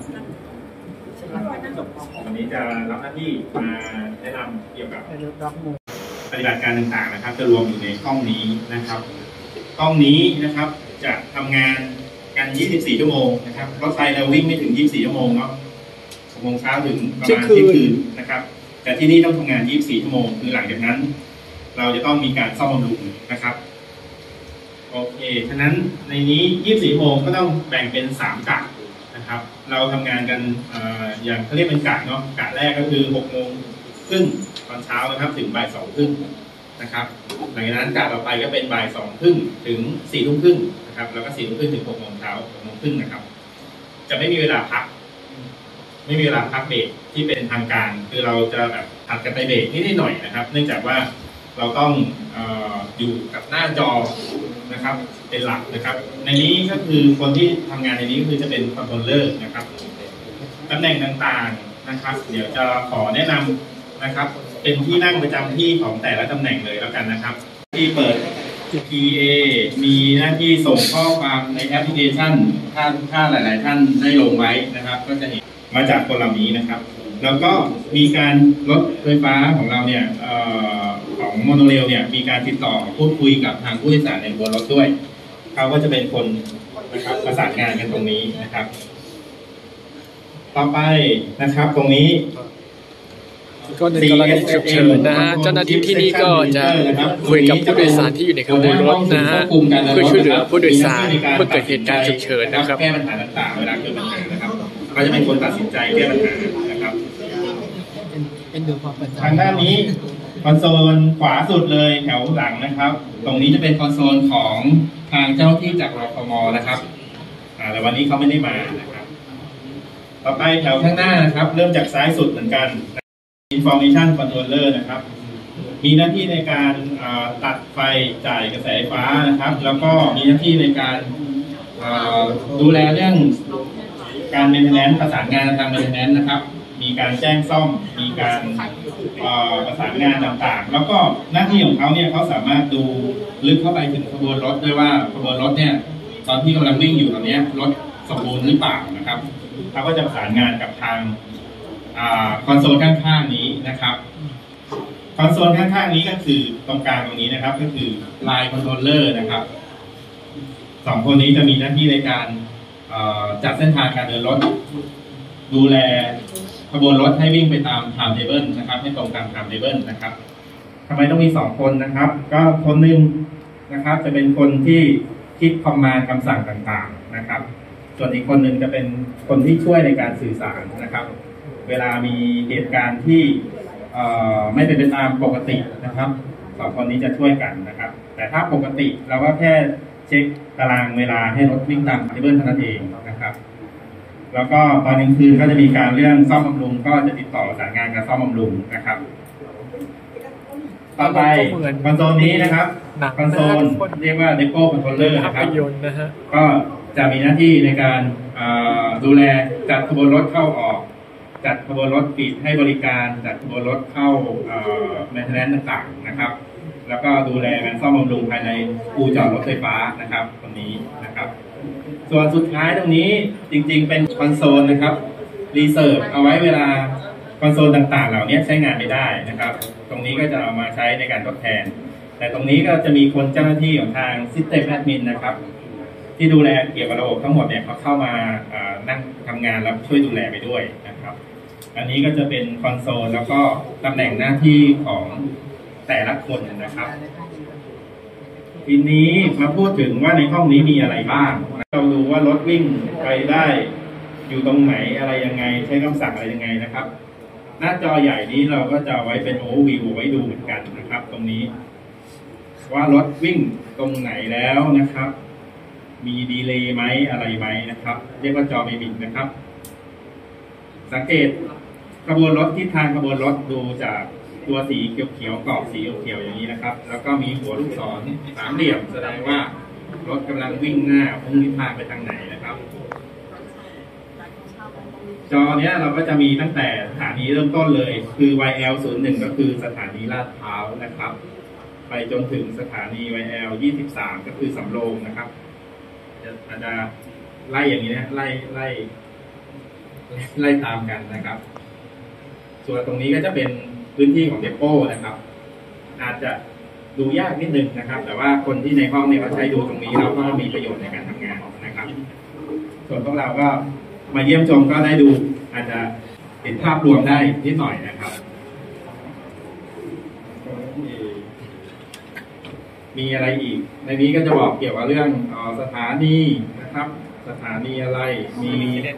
วันนี้จะรับหน้าที่มาแนะนำเกี่ยวกับปฏิบัติการต่างๆนะครับจะรวมอยู่ในห้องนี้นะครับห้องนี้นะครับจะทำงานกัน24 ชั่วโมงนะครับรถไฟเราวิ่งไม่ถึง24 ชั่วโมงเนาะ6 โมงเช้าถึงประมาณเที่ยงคืนนะครับแต่ที่นี่ต้องทำงาน24 ชั่วโมงคือหลังจากนั้นเราจะต้องมีการซ่อมบำรุงนะครับโอเคฉะนั้นในนี้24 ชั่วโมงก็ต้องแบ่งเป็น3 กะนะครับเราทำงานกันอย่างเขาเรียกเป็นกะเนาะกะแรกก็คือ6 โมงครึ่งตอนเช้านะครับถึงบ่าย 2 ครึ่งนะครับหลังจากนั้นกะต่อไปก็เป็นบ่าย 2 ครึ่งถึง4 ทุ่มครึ่งนะครับแล้วก็4 ทุ่มครึ่งถึง6 โมงเช้า6 โมงครึ่งนะครับจะไม่มีเวลาพักไม่มีเวลาพักเบรกที่เป็นทางการคือเราจะแบบผัดกันไปเบรกนิดหน่อยนะครับเนื่องจากว่าเราต้องอยู่กับหน้าจอนะครับเป็นหลักนะครับในนี้ก็คือคนที่ทำงานในนี้ก็คือจะเป็นคอนโทรลเลอร์นะครับตำแหน่งต่างๆนะครับเดี๋ยวจะขอแนะนำนะครับเป็นที่นั่งประจำที่ของแต่ละตำแหน่งเลยแล้วกันนะครับที่เปิด PA มีหน้าที่ส่งข้อความในแอปพลิเคชันถ้าหลายๆท่านได้ลงไว้นะครับก็จะเห็นมาจากคนเหล่านี้นะครับแล้วก็มีการรถไฟฟ้าของเราเนี่ยของโมโนเรลเนี่ยมีการติดต่อพูดคุยกับทางผู้โดยสารในบนรถด้วยเขาก็จะเป็นคนนะครับประสานงานกันตรงนี้นะครับต่อไปนะครับตรงนี้ก็ในกรณีฉุกเฉินนะฮะเจ้าหน้าที่ที่นี่ก็จะคุยกับผู้โดยสารที่อยู่ในขบวนรถนะฮะเพื่อช่วยเหลือผู้โดยสารเมื่อเกิดเหตุการณ์ฉุกเฉินนะครับแก้ปัญหาต่างๆเวลาเกิดปัญหานะครับก็จะเป็นคนตัดสินใจแก้ปัญหานะครับทางด้านนี้คอนโซลขวาสุดเลยแถวหลังนะครับตรงนี้จะเป็นคอนโซลของทางเจ้าที่จากรฟม.นะครับแต่วันนี้เขาไม่ได้มานะครับต่อไปแถวข้างหน้านะครับเริ่มจากซ้ายสุดเหมือนกัน Information Controller นะครับมีหน้าที่ในการตัดไฟจ่ายกระแสไฟฟ้านะครับแล้วก็มีหน้าที่ในการดูแลเรื่องการเมนเทนแนนซ์ประสานงานทางเมนเทนแนนซ์นะครับมีการแจ้งซ่อมมีการประสานงานต่างๆแล้วก็หน้าที่ของเขาเนี่ยเขาสามารถดูลึกเข้าไปถึงขบวนรถด้วยว่าขบวนรถเนี่ยตอนที่กำลังวิ่งอยู่ตอนนี้รถสมบูรณ์หรือเปล่านะครับเขาก็จะประสานงานกับทางคอนโซลข้างๆนี้นะครับคอนโซลข้างๆนี้ก็คือตรงกลางตรงนี้นะครับก็คือไลน์คอนโทรลเลอร์นะครับ2 คนนี้จะมีหน้าที่ในการจัดเส้นทางการเดินรถดูแลขบวนรถให้วิ่งไปตามไทม์เทเบิลนะครับให้ตรงตามไทม์เทเบิลนะครับทำไมต้องมี2 คนนะครับ ก็คนหนึ่งนะครับจะเป็นคนที่คิดคอมมานด์คำสั่งต่างๆนะครับส่วนอีกคนหนึ่งจะเป็นคนที่ช่วยในการสื่อสารนะครับเวลามีเหตุการณ์ที่ไม่เป็นไปตามปกตินะครับ2 คนนี้จะช่วยกันนะครับแต่ถ้าปกติเราก็แค่เช็คตารางเวลาให้รถวิ่งตามเทเบิลเท่านั้นเองนะครับแล้วก็ตอนกลางคืนก็จะมีการเรื่องซ่อมบำรุงก็จะติดต่อประสานงานกับซ่อมบำรุงนะครับต่อไปคอนโซลนี้นะครับคอนโซลเรียกว่า Depot Controller นะครับก็จะมีหน้าที่ในการดูแลจัดขบวนรถเข้าออกจัดขบวนรถปิดให้บริการจัดขบวนรถเข้าmaintenance ต่างๆนะครับแล้วก็ดูแลการซ่อมบำรุงภายในอู่จอดรถไฟฟ้านะครับตรงนี้นะครับส่วนสุดท้ายตรงนี้จริงๆเป็นคอนโซลนะครับรีเซิร์ฟเอาไว้เวลาคอนโซลต่างๆเหล่านี้ใช้งานไม่ได้นะครับตรงนี้ก็จะเอามาใช้ในการทดแทนแต่ตรงนี้ก็จะมีคนเจ้าหน้าที่ของทาง System Admin นะครับที่ดูแลเกี่ยวกับระบบทั้งหมดเนี่ยเขาเข้ามานั่งทำงานแล้วช่วยดูแลไปด้วยนะครับอันนี้ก็จะเป็นคอนโซลแล้วก็ตำแหน่งหน้าที่ของแต่ละคนนะครับทีนี้มาพูดถึงว่าในห้องนี้มีอะไรบ้างเราดูว่ารถวิ่งไปได้อยู่ตรงไหนอะไรยังไงใช้คำสั่งอะไรยังไงนะครับหน้าจอใหญ่นี้เราก็จะไว้เป็นโอเวอร์วิวไว้ดูเหมือนกันนะครับตรงนี้ว่ารถวิ่งตรงไหนแล้วนะครับมีดีเลย์ไหมอะไรไหมนะครับเรียกว่าจอมิมิกนะครับสังเกตขบวนรถทิศทางขบวนรถดูจากตัวสีเขียวๆกรอบสีเขียวๆอย่างนี้นะครับแล้วก็มีหัวลูกศร3 เหลี่ยมแสดงว่ารถกำลังวิ่งหน้าพุ่งทิศทางไปทางไหนนะครับจอเนี้ยเราก็จะมีตั้งแต่สถานีเริ่มต้นเลยคือ YL01 ก็คือสถานีลาดพร้าวนะครับไปจนถึงสถานี YL23 ก็คือสำโรงนะครับอาจจะไล่อย่างนี้นะไล่ตามกันนะครับส่วนตรงนี้ก็จะเป็นพื้นที่ของเดโป้นะครับอาจจะดูยากนิดนึงนะครับแต่ว่าคนที่ในห้องเนี่ยเขาใช้ดูตรงนี้แล้วก็มีประโยชน์ในการทำงานนะครับส่วนพวกเราก็มาเยี่ยมชมก็ได้ดูอาจจะเห็นภาพรวมได้นิดหน่อยนะครับมีอะไรอีกในนี้ก็จะบอกเกี่ยวกับเรื่องสถานีนะครับสถานีอะไรมี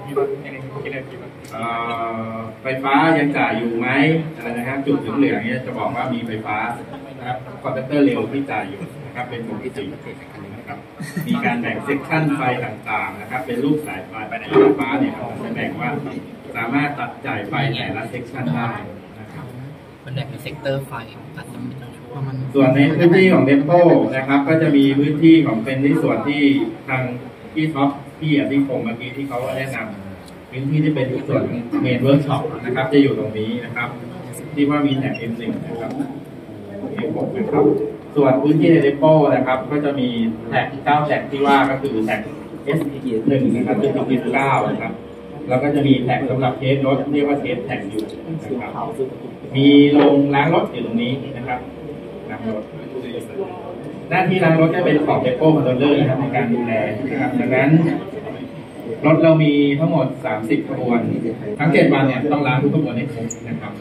ไฟฟ้ายังจ่ายอยู่ไหมอะไรนะครับจุดเหลืองๆนี้จะบอกว่ามีไฟฟ้านะครับคอนดักเตอร์เร็วที่จ่ายอยู่นะครับเป็นปกตินะครับมีการแบ่งเซกชันไฟต่างๆนะครับเป็นรูปสายไฟไปในไฟฟ้าเนี่ยจะแบ่งว่าสามารถตัดจ่ายไฟแต่ละเซกชันได้นะครับมันแบ่งเป็นเซกเตอร์ไฟตัดเป็นช่วงส่วนในพื้นที่ของเดโป้นะครับก็จะมีพื้นที่ของเป็นที่ส่วนที่ทางพี่ท็อปพี่อธิคมเมื่อกี้ที่เขาแนะนำพื้นที่ที่เป็นส่วนเมนเวิร์กช็อปนะครับจะอยู่ตรงนี้นะครับที่ว่ามีแท็ก M1 นะครับ M6 นะครับส่วนพื้นที่ในเดโป้นะครับก็จะมีแท็ก9แท็กที่ว่าก็คือแท็ก S1 นะครับเป็นที่9นะครับแล้วก็จะมีแท็กสำหรับเทสรถเรียกว่าเทสแท็กอยู่นะครับมีโรงล้างรถอยู่ตรงนี้นะครับล้างรถหน้าที่ล้างรถจะเป็นของเดโป้คอนโทรลเลอร์นะครับในการดูแลนะครับดังนั้นรถเรามีทั้งหมด30ขบวนทั้ง7 วันเนี่ยต้องล้างทุกขบวนให้ครบนะครับ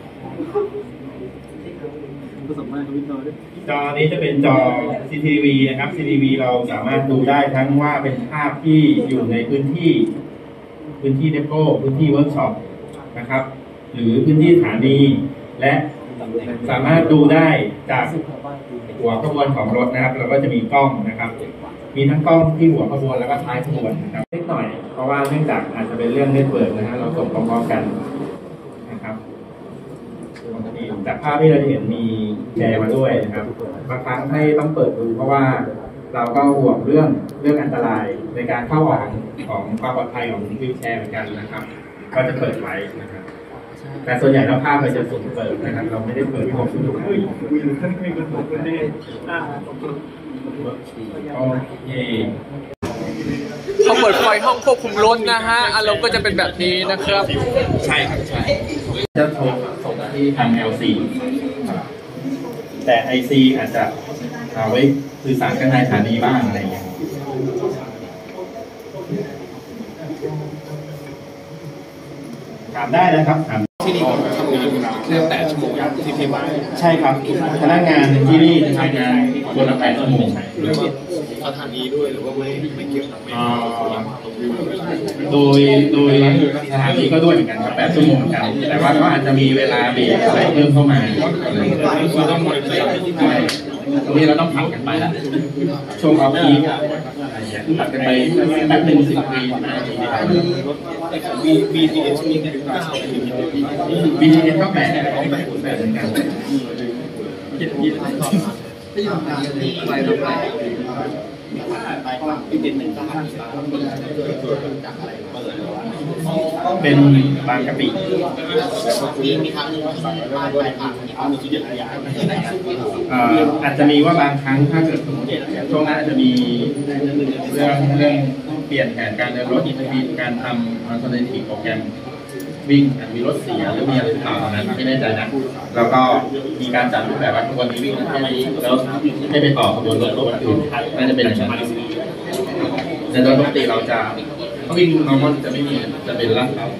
จอนี้จะเป็นจอ CCTV นะครับ CCTV เราสามารถดูได้ทั้งว่าเป็นภาพที่อยู่ในพื้นที่เดโป้พื้นที่เวิร์กช็อปนะครับหรือพื้นที่สถานีและสามารถดูได้จากหัวขบวนของรถนะครับเราก็จะมีกล้องนะครับมีทั้งกล้องที่หัวขบวนแล้วก็ท้ายขบวนนะครับนิดหน่อยเพราะว่าเนื่องจากอาจจะเป็นเรื่องเน็ตเวิร์กนะฮะเราส่งพร้อมๆกันนะครับจากภาพที่เราเห็นมีแชร์มาด้วยนะครับบางครั้งให้ต้องเปิดดูเพราะว่าเราก็ห่วงเรื่องอันตรายในการเข้าออกของความปลอดภัยของวิวแชร์เหมือนกันนะครับก็จะเปิดไว้นะครับแต่ส่วนใหญ่เราภาพเราจะสุ่มเปิดนะครับเราไม่ได้เปิดห้องทุกคนโอเคเขาเปิดไฟห้องควบคุมรถนะฮะอารมณ์ก็จะเป็นแบบนี้นะครับใช่ครับใช่จะส่งที่ทาง LC แต่ IC อาจจะเอาไว้สื่อสารกันในสถานีบ้างอะไรอย่างเงี้ยถามได้นะครับถามที่นี่ทำงานแล้วแต่ชั่วโมงที่ที่บ้านใช่ครับพนักงานที่นี่ทำงานวันละ8 ชั่วโมงหรือว่าสถานีด้วยหรือว่าไม่เกี่ยวกับโดยสถานีก็ด้วยเหมือนกันครับ8 ชั่วโมงเหมือนกันแต่ว่าก็อาจจะมีเวลาเบรกอะไรเพิ่มเข้ามาเราต้องบริการตรงนี้เราต้องผัดกันไปละช่วงออฟพีผัดกันไปแป๊บนึง10 นาทีBTS ก็8เหมือนกันเป็นบางกะปิอาจจะมีว่าบางครั้งถ้าเกิดสมมติช่วงนั้นอาจจะมีเรื่องเปลี่ยนแผนการเดินรถมีการทำคอนเทนต์โปรแกรมวิ่งมีรถเสียหรือมีอะไรต่างๆนั้นไม่แน่ใจนะแล้วก็มีการจัดรูปแบบว่าขบวนนี้วิ่งแค่นี้แล้วไม่ไปต่อขบวนรถอื่นน่าจะเป็นอย่างนั้นแต่โดยปกติเราจะวิ่งnormalจะไม่มีจะเป็นลาดเรา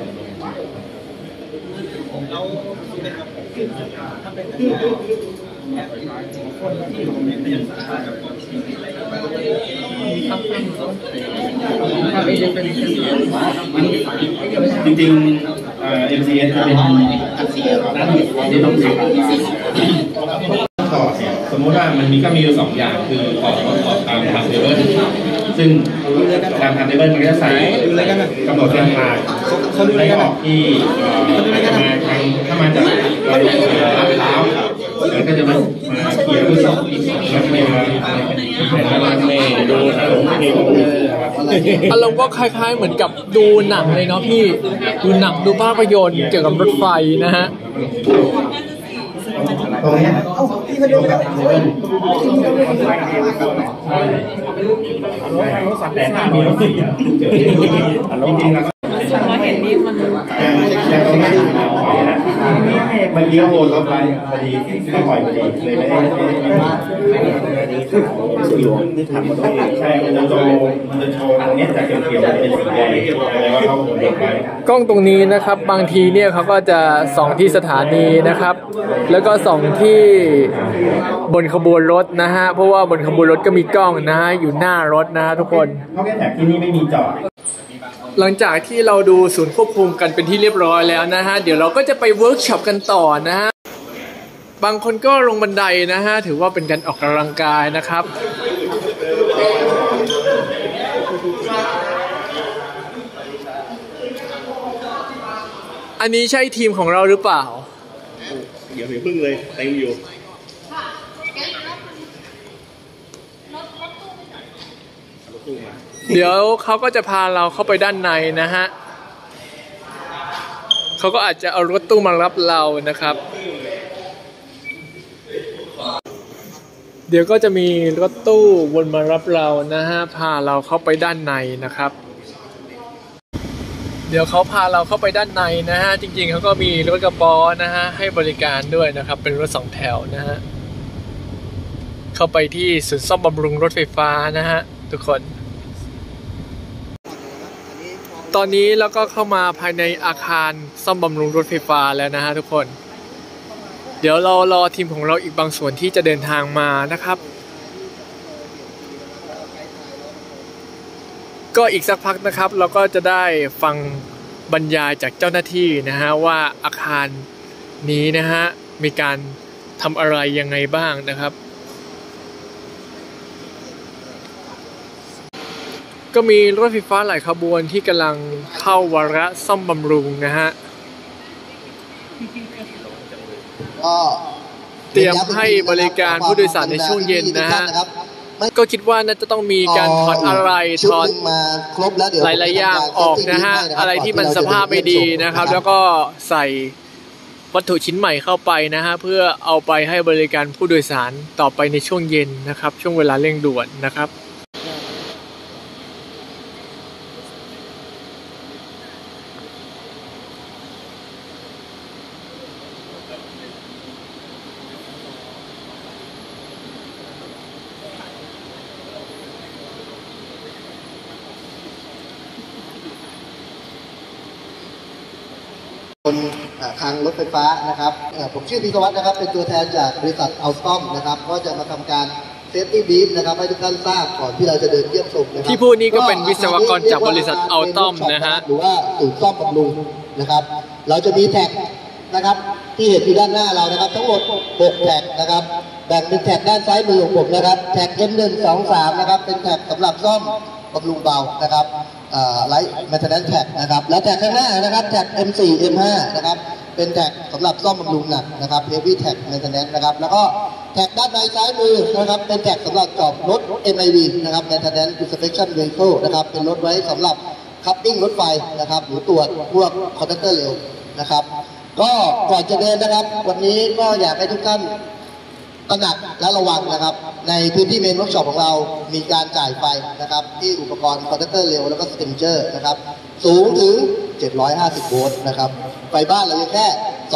จริงๆMCS จะเป็นด้านที่ต้องทำต่อเนี่ยสมมติว่ามันก็มีอยู่2 อย่างคือต่อตามทางเทเบิลซึ่งตามทางเทเบิลมันก็จะใส่กำหนดเส้นทางให้ออกที่มาทางถ้ามาจากลาดพร้าวแล้วก็จะมาเขียนรูปรถเมล์ดูอารมณ์ก็คล้ายๆเหมือนกับดูหนังเลยเนาะพี่ดูหนังดูภาพยนตร์เกี่ยวกับรถไฟนะฮะตรงนี้ตรงกับเทเบิลแต่ถ้ามีรถเสียจริงๆแล้วมาเห็นนี่มันยังต้องไม่ถึงเมื่อกี้โอนรถไปพอดีก็ปล่อยพอดีเลยไม่ได้ที่ถามมาด้วยใช่มันจะโชว์ตรงนี้จากเขียวๆเป็นสีแดงแปลว่าเขาโอนรถไปกล้องตรงนี้นะครับบางทีเนี่ยเขาก็จะส่องที่สถานีนะครับแล้วก็ส่องที่บนขบวนรถนะฮะเพราะว่าบนขบวนรถก็มีกล้องนะฮะอยู่หน้ารถนะทุกคนเพราะแค่แท็กที่นี่ไม่มีจอดหลังจากที่เราดูศูนย์ควบคุมกันเป็นที่เรียบร้อยแล้วนะฮะเดี๋ยวเราก็จะไปเวิร์กช็อปกันต่อนะฮะบางคนก็ลงบันไดนะฮะถือว่าเป็นการออกกำลังกายนะครับอันนี้ใช่ทีมของเราหรือเปล่าเดี๋ยวพึ่งเลยเต็มอยู่เดี๋ยวเขาก็จะพาเราเข้าไปด้านในนะฮะเขาก็อาจจะเอารถตู้มารับเรานะครับเดี๋ยวก็จะมีรถตู้วนมารับเรานะฮะพาเราเข้าไปด้านในนะครับเดี๋ยวเขาพาเราเข้าไปด้านในนะฮะจริงๆเขาก็มีรถกระป๋อนะฮะให้บริการด้วยนะครับเป็นรถ2 แถวนะฮะเข้าไปที่ศูนย์ซ่อมบำรุงรถไฟฟ้านะฮะทุกคนตอนนี้เราก็เข้ามาภายในอาคารซ่อมบำรุงรถไฟฟ้าแล้วนะฮะทุกคนเดี๋ยวเรารอทีมของเราอีกบางส่วนที่จะเดินทางมานะครับก็อีกสักพักนะครับเราก็จะได้ฟังบรรยายจากเจ้าหน้าที่นะฮะว่าอาคารนี้นะฮะมีการทำอะไรยังไงบ้างนะครับก็มีรถไฟฟ้าหลายขบวนที่กำลังเข้าวาระซ่อมบำรุงนะฮะเตรียมให้บริการผู้โดยสารในช่วงเย็นนะฮะก็คิดว่าน่าจะต้องมีการถอดอะไรถอดหลายๆอย่างออกนะฮะอะไรที่มันสภาพไม่ดีนะครับแล้วก็ใส่วัตถุชิ้นใหม่เข้าไปนะฮะเพื่อเอาไปให้บริการผู้โดยสารต่อไปในช่วงเย็นนะครับช่วงเวลาเร่งด่วนนะครับทางรถไฟฟ้านะครับผมชื่อพีทวัฒน์นะครับเป็นตัวแทนจากบริษัทอัลสตอมนะครับก็จะมาทำการเซฟตี้บีฟนะครับให้ทุกท่านทราบก่อนที่เราจะเดินเยี่ยมชมนะครับที่พูดนี้ก็เป็นวิศวกรจากบริษัทอัลตอมนะฮะหรือว่าศูนย์ซ่อมบำรุงนะครับเราจะมีแท็กนะครับที่เห็นอยู่ด้านหน้าเรานะครับทั้งหมด6แท็กนะครับแบ่งเป็นแท็กด้านซ้ายมือของผมนะครับแท็ก M1 2 3นะครับเป็นแท็กสำหรับซ่อมบำรุงเบานะครับไลท์แมนเทนแนนซ์แท็กนะครับและแท็กข้างหน้านะครับแท็ก M4 M5 นะครับเป็นแท็กสำหรับซ่อมบำรุงหนักนะครับ Heavy Tag Maintenance นะครับแล้วก็แท็กด้านในซ้ายมือนะครับเป็นแท็กสำหรับจอบรถ MIV นะครับ Maintenance Inspection Vehicle นะครับเป็นรถไว้สำหรับคัพติ้งรถไฟนะครับหรือตรวจพวกคอนดักเตอร์เร็วนะครับก็ก่อนจะเดินนะครับวันนี้ก็อยากให้ทุกท่านตระหนักและระวังนะครับในพื้นที่เมนเวิร์กช็อปของเรามีการจ่ายไฟนะครับที่อุปกรณ์คอนดักเตอร์เร็วแล้วก็สเตนเจอร์นะครับสูงถึง750โวลต์นะครับไฟบ้านเราแค่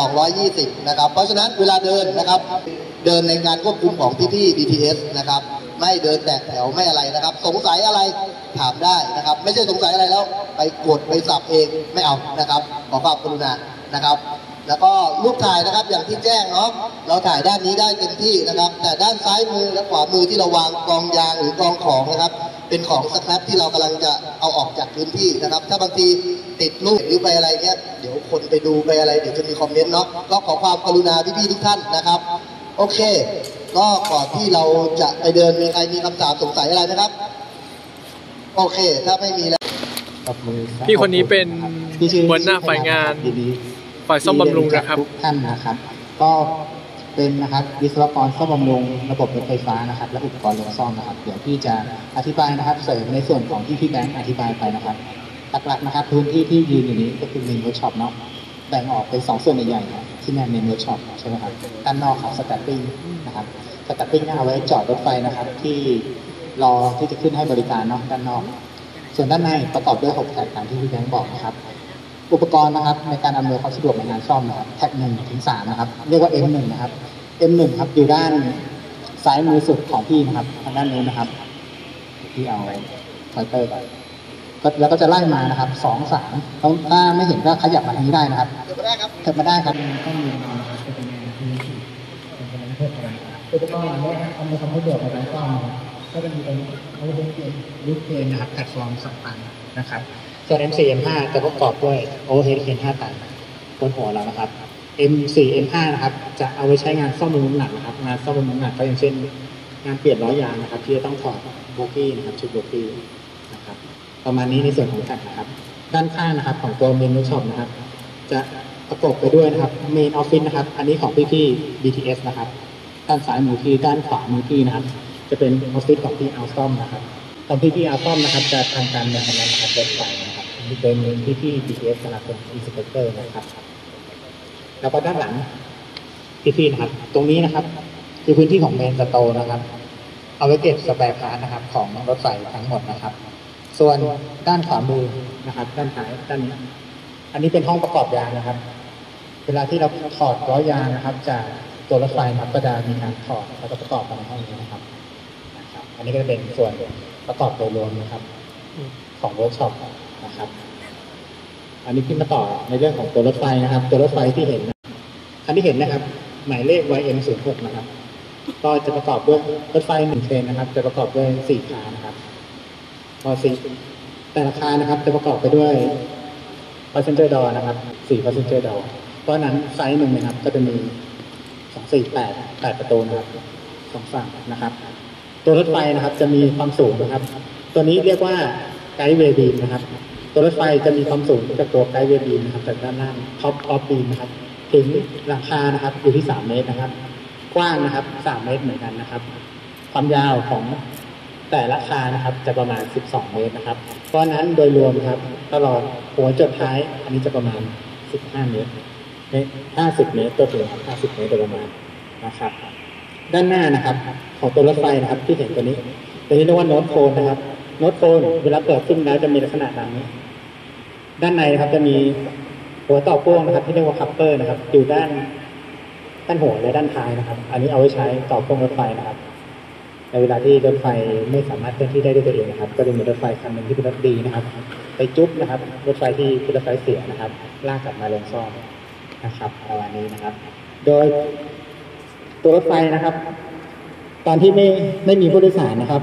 220นะครับเพราะฉะนั้นเวลาเดินนะครับเดินในการควบคุมของพี่ๆ BTS นะครับไม่เดินแตกแถวไม่อะไรนะครับสงสัยอะไรถามได้นะครับไม่ใช่สงสัยอะไรแล้วไปกดไปสับเองไม่เอานะครับขอความกรุณานะครับแล้วก็รูปถ่ายนะครับอย่างที่แจ้งเนาะเราถ่ายด้านนี้ได้เต็มที่นะครับแต่ด้านซ้ายมือและขวามือที่เราวางกองยางหรือกองของนะครับเป็นของสแครปที่เรากำลังจะเอาออกจากพื้นที่นะครับถ้าบางทีติดรูปหรือไปอะไรเงี้ยเดี๋ยวคนไปดูไปอะไรเดี๋ยวจะมีคอมเมนต์เนาะก็ขอความกรุณาพี่ๆทุกท่านนะครับโอเคก็ก่อนที่เราจะไปเดินมีใครมีคำถามสงสัยอะไรนะครับโอเคถ้าไม่มีแล้วพี่คนนี้เป็นหัวหน้าฝ่ายงานฝ่ายซ่อมบำรุงนะครับทุกท่านนะครับก็เป็นนะครับวิศวกรซ่อมบำรุงระบบรถไฟฟ้านะครับและอุปกรณ์รถซ่อมนะครับเดี๋ยวพี่จะอธิบายนะครับเสริมในส่วนของที่พี่แบงค์อธิบายไปนะครับหลักๆนะครับพื้นที่ที่ยืนอยู่นี้ก็คือเมนเวิร์กช็อปเนาะแบ่งออกเป็น2ส่วนใหญ่ๆที่เมนเวิร์กช็อปใช่ไหมครับด้านนอกของสแตทติ้งนะครับสแตทติ้งเอาไว้จอดรถไฟนะครับที่รอที่จะขึ้นให้บริการเนาะด้านนอกส่วนด้านในประกอบด้วย6แท็กตามที่พี่แบงค์บอกนะครับอุปกรณ์นะครับในการอำนวยความสะดวกในงานซ่อมนะครับแท็ก1 ถึง 3นะครับเรียกว่า M1 นะครับ M1 ครับอยู่ด้านซ้ายมือสุดของพี่นะครับทางด้านนู้นนะครับที่เอาไฟเตอร์ไปแล้วก็จะไล่มานะครับ2 3ต้องถ้าไม่เห็นก็ขยับมาทางนี้ได้นะครับเกิดมาได้ครับต้องมีอุปกรณ์เนี่ยอำนวยความสะดวกในการซ่อมก็จะมีเป็นลูกเพนนะครับแพลตฟอร์ม2 ตันนะครับส่วน M4 M5 จะประกอบด้วยโอเวอร์เฮดเครน5 ตันบนหัวเรานะครับ M4 M5 นะครับจะเอาไว้ใช้งานซ่อมบำรุงหนักนะครับงานซ่อมบำรุงหนักก็อย่างเช่นงานเปลี่ยนล้อยางนะครับที่จะต้องถอดโบกี้นะครับชุดโบกี้นะครับประมาณนี้ในส่วนของแท็กนะครับด้านข้างนะครับของตัวเมนเวิร์กช็อปนะครับจะประกอบไปด้วยนะครับเมนออฟฟิศนะครับอันนี้ของพี่ๆ BTS นะครับด้านซ้ายมือพี่ด้านขวามือพี่นะครับจะเป็นออฟฟิศของพี่อัลซอมนะครับของพี่อัลซอมนะครับจะทำการในการนะครับรถไฟนะครับที่เป็นพี่ๆ BTS สำหรับเป็นอินสเปกเตอร์นะครับแล้วก็ด้านหลังพี่ๆนะครับตรงนี้นะครับคือพื้นที่ของเมนสโตร์นะครับเอาไว้เก็บสแปร์พาร์ทนะครับของรถไฟทั้งหมดนะครับส่วนด้านขวามือนะครับด้านท้ายด้านนี้อันนี้เป็นห้องประกอบยางนะครับเวลาที่เราถอดล้อยางนะครับจากตัวรถไฟนะครับก็จะมีการถอดแล้วก็ประกอบกันในห้องนี้นะครับอันนี้ก็จะเป็นส่วนประกอบโดยรวมนะครับของเวิร์กช็อปนะครับอันนี้ขึ้นมาต่อในเรื่องของตัวรถไฟนะครับตัวรถไฟที่เห็นอันที่เห็นนะครับหมายเลข YM06 นะครับก็จะประกอบด้วยรถไฟ1เทรนนะครับจะประกอบด้วย4 ขานะครับพอ4แต่ละคานะครับจะประกอบไปด้วย passenger door นะครับ4 passenger door เพราะนั้นไซส์หนึ่งนะครับก็จะมี2 4 8ประตูนะครับ2 ฝั่งนะครับตัวรถไฟนะครับจะมีความสูงนะครับตัวนี้เรียกว่าไกด์เวย์บีมนะครับตัวรถไฟจะมีความสูงจากตัวไกด์เวย์บีมนะครับจากด้านล่างท็อปออฟบีมนะครับถึงหลังคานะครับอยู่ที่3 เมตรนะครับกว้างนะครับ3 เมตรเหมือนกันนะครับความยาวของแต่ละคานะครับจะประมาณ12 เมตรนะครับเพราะนั้นโดยรวมครับตลอดหัวจดท้ายอันนี้จะประมาณ15 เมตร50 เมตรตัวถึง50 เมตรโดยประมาณนะครับด้านหน้านะครับของตัวรถไฟนะครับที่เห็นตัวนี้เรียกว่าโน้ตโคนนะครับโน้ตโคนเวลาเปิดขึ้นแล้วจะมีลักษณะดังนี้ด้านในนะครับจะมีหัวต่อพ่วงนะครับที่เรียกว่าคัพเปอร์นะครับอยู่ด้านหัวและด้านท้ายนะครับอันนี้เอาไว้ใช้ต่อพ่วงรถไฟนะครับในเวลาที่รถไฟไม่สามารถเคลื่อนที่ได้ด้วยตัวเองนะครับก็จะมีรถไฟคันหนึ่งที่เป็นรถดีนะครับไปจุ๊บนะครับรถไฟที่เป็นรถไฟเสียนะครับลากกลับมาลงซ่อมนะครับประมาณนี้นะครับ โดยตัวรถไฟนะครับ ตอนที่ไม่มีผู้โดยสารนะครับ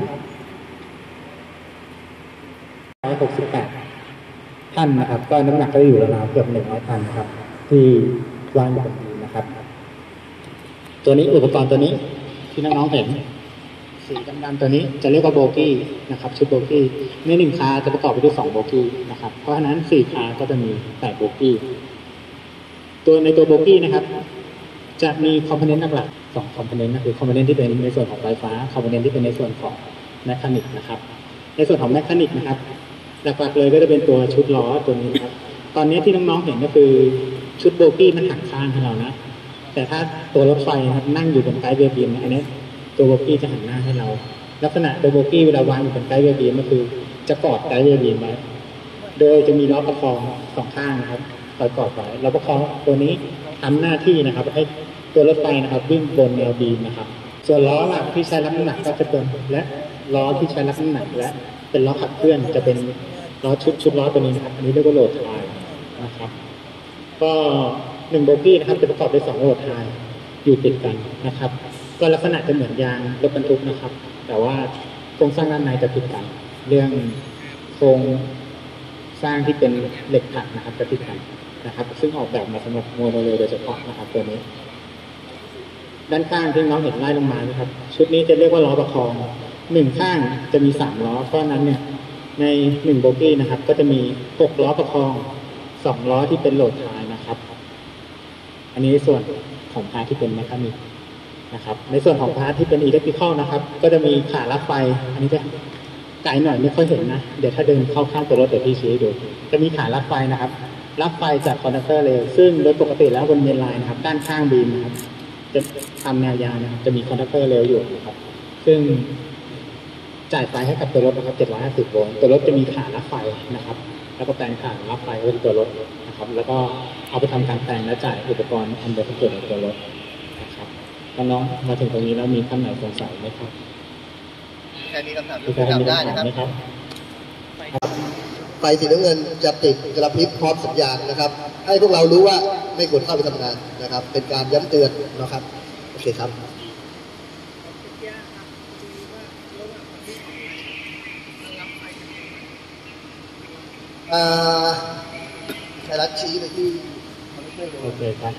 168 ท่านนะครับ ก็น้ำหนักก็อยู่ราวๆเกือบ100 ตันนะครับ ที่วางอยู่บนพื้นนะครับ ตัวนี้อุปกรณ์ตัวนี้ที่น้องๆเห็นสีดำๆตัวนี้จะเรียกว่าโบกี้นะครับชุดโบกี้ใน1คาจะประกอบไปด้วย2โบกี้นะครับเพราะฉะนั้น4คาก็จะมี8โบกี้ในตัวโบกี้นะครับจะมีคอมโพเนนต์หลักๆ2คอมโพเนนต์ก็คือคอมโพเนนต์ที่เป็นในส่วนของไฟฟ้าคอมโพเนนต์ที่เป็นในส่วนของแมคานิกนะครับในส่วนของแมคานิกนะครับหลักๆเลยก็จะเป็นตัวชุดล้อตัวนี้นะครับตอนนี้ที่น้องๆเห็นก็คือชุดโบกี้มันหักข้างให้เรานะแต่ถ้าตัวรถไฟนะครับนั่งอยู่บนไกด์เวย์บีมอันนี้ตัวโบกี้จะหันหน้าให้เราลักษณะตัวโบกี้เวลาวางอยู่บนไกด์เวย์บีมก็คือจะกอดไกด์เวย์บีมไว้โดยจะมีล้อประคอง2ข้างนะครับคอยกอดไว้ล้อประคองตัวนี้ทำหน้าที่นะครับให้ตัวรถไฟนะครับวิ่งบนแนวบีมนะครับส่วนล้อหลักที่ใช้รับน้ำหนักก็จะเป็นและล้อที่ใช้รับน้ำหนักและเป็นล้อขับเคลื่อนจะเป็นล้อชุดล้อตัวนี้นะครับอันนี้เรียกว่าโหลดไทยนะครับก็1โบกี้นะครับจะประกอบด้วย2โหลดไทยอยู่ติดกันนะครับก็ลักษณะจะเหมือนยางรถบรรทุกนะครับแต่ว่าโครงสร้างด้านในจะติดกันเรื่องโครงสร้างที่เป็นเหล็กขัดนะครับจะติดกันนะครับซึ่งออกแบบมาสำหรับโมโนเรลโดยเฉพาะนะครับตัวนี้ด้านข้างที่น้องเห็นไล่ลงมานะครับชุดนี้จะเรียกว่าล้อประคอง1ข้างจะมี3ล้อเพราะนั้นเนี่ยใน1โบกี้นะครับก็จะมี6ล้อประคอง2ล้อที่เป็นโหลดท้ายนะครับอันนี้ส่วนของพาร์ทที่เป็นแมคานิกนะครับในส่วนของพาร์ทที่เป็นอิเล็กทริคอลนะครับก็จะมีขารับไฟอันนี้จะไกลหน่อยไม่ค่อยเห็นนะเดี๋ยวถ้าเดินเข้าข้างตัวรถเดี๋ยวพี่ชี้ให้ดูจะมีขารับไฟนะครับรับไฟจากคอนดักเตอร์เรลซึ่งโดยปกติแล้วบนเมนไลน์นะครับด้านข้างบีมนะครับจะทำแนวยาวนะครับจะมีคอนดักเตอร์เรลอยู่นะครับซึ่งจ่ายไฟให้กับตัวรถนะครับ750 โวลต์ตัวรถจะมีขารับไฟนะครับแล้วก็แปลงขารับไฟไว้ที่ตัวรถนะครับแล้วก็เอาไปทำการแปลงและจ่ายอุปกรณ์อันเดอร์ที่เกิดในตัวรถนะครับน้องมาถึงตรงนี้แล้วมีคำไหนสงสัยไหมครับใครมีคำถามถามได้นะครับไฟสีน้ำเงินจะติดกระพริบพร้อมสัญญาณนะครับให้พวกเรารู้ว่าไม่ควรเข้าไปทำงานนะครับเป็นการย้ำเตือนนะครับโอเคครับไทยรัฐชี้ไปที่โอเคครับ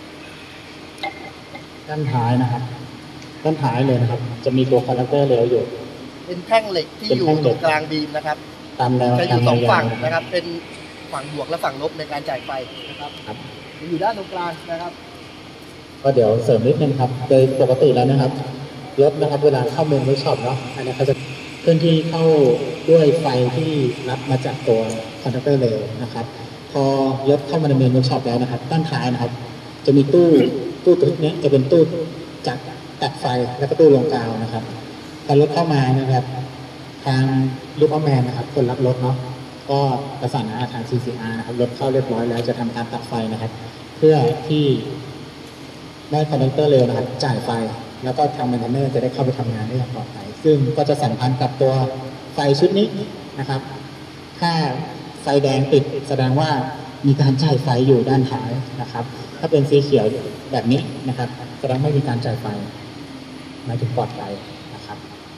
ด้านท้ายนะครับด้านท้ายเลยนะครับจะมีตัวคอนดักเตอร์เรลอยู่เป็นแท่งเหล็กที่อยู่ตรงกลางบีมนะครับตามแนวจะอยู่2ฝั่งนะครับเป็นฝั่งบวกและฝั่งลบในการจ่ายไฟนะครับอยู่ด้านตรงกลางนะครับก็เดี๋ยวเสริมนิดนึงครับโดยปกติแล้วนะครับรถนะครับเวลาเข้าเมนเวิร์กช็อปเนาะอันนี้เขาจะเคลื่อนที่เข้าด้วยไฟที่รับมาจากตัวคอนดักเตอร์เรลนะครับพอรถเข้ามาในเมนเวิร์กช็อปแล้วนะครับด้านท้ายนะครับจะมีตู้ตัวนี้จะเป็นตู้จัดตัดไฟและก็ตู้ลงกาวนะครับพอรถเข้ามานะครับทางลูกอ้อแมนนะครับคนรับรถเนาะก็ประสานงานทาง CCR นะครับรถเข้าเรียบร้อยแล้วจะทำการตัดไฟนะครับเพื่อที่ได้คอนดักเตอร์เรลนะครับจ่ายไฟแล้วก็ทางแมนเทนเนอร์จะได้เข้าไปทำงานได้อย่างปลอดภัยซึ่งก็จะสัมพันธ์กับตัวไฟชุดนี้นะครับถ้าไฟแดงติดแสดงว่ามีการจ่ายไฟอยู่ด้านท้ายนะครับถ้าเป็นสีเขียวแบบนี้นะครับแสดงไม่มีการจ่ายไฟหมายถึงปลอดภัยนะครับ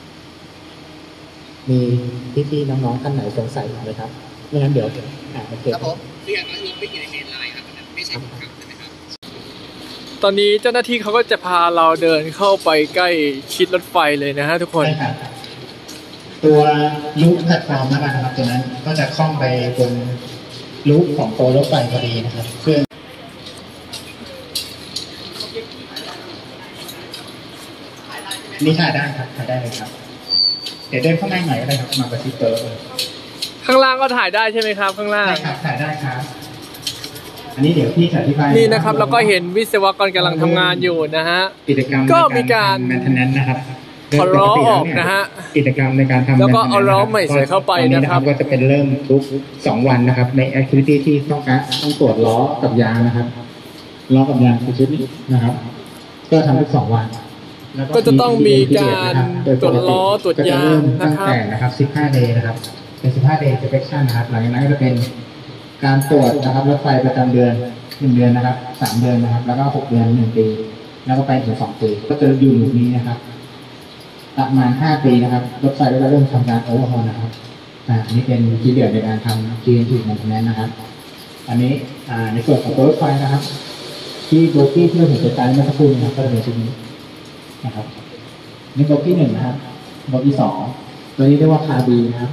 มีพี่ๆน้องๆท่านไหนสงสัยไหมครับไม่งั้นเดี๋ยวโอเคครับผมเรียกว่าเราไม่อยู่ในเมนไลน์ครับไม่ใช่ผมครับใช่ไหมครับตอนนี้เจ้าหน้าที่เขาก็จะพาเราเดินเข้าไปใกล้ชิดรถไฟเลยนะฮะทุกคนตัวลูกแพลตฟอร์มนะครับตัวนั้นก็จะคล้องไปบนลูกของตัวรถไฟพอดีนะครับเพื่อนี่ถ่ายได้ครับถ่ายได้เลยครับเดี๋ยวเดินเข้ามาหน่อยก็ได้ครับมาประชิดตัวข้างล่างก็ถ่ายได้ใช่ไหมครับข้างล่างใช่ครับถ่ายได้ครับอันนี้เดี๋ยวพี่จะอธิบายนี่นะครับเราก็เห็นวิศวกรกำลังทำงานอยู่นะฮะกิจกรรมก็มีการ maintenance นะครับเอาล้อออกนะฮะกิจกรรมในการทำแล้วก็เอาล้อใหม่ใส่เข้าไปนะครับก็จะเป็นเริ่มทุก2 วันนะครับใน activity ที่ต้องตรวจล้อกับยางนะครับล้อกับยางคือชุดนี้นะครับก็ทำทุก2 วันก็จะต้องมีการตรวจล้อตรวจยางนะครับ15 day นะครับเป็น15 day inspection นะครับหลังจากนั้นก็จะเป็นการตรวจนะครับรถไฟประจำเดือน 1 เดือนนะครับ3 เดือนนะครับ แล้วก็6 เดือน1 ปีแล้วก็ไปถึง2 ปีก็จะอยู่ลูปนี้นะครับประมาณ5 ปีนะครับรถไฟก็จะเริ่มทำการโอเวอร์ฮอลนะครับอันนี้เป็นที่เดือดในการทำ GNT ของผมนั้นนะครับอันนี้ในส่วนของรถไฟนะครับที่โบกี้ที่เราเห็นตัวการเมื่อสักครู่นะครับก็จะเป็นชุดนี้นะครับนี่โบกี้1นะครับโบกี้2ตัวนี้เรียกว่าคาบีนะครับ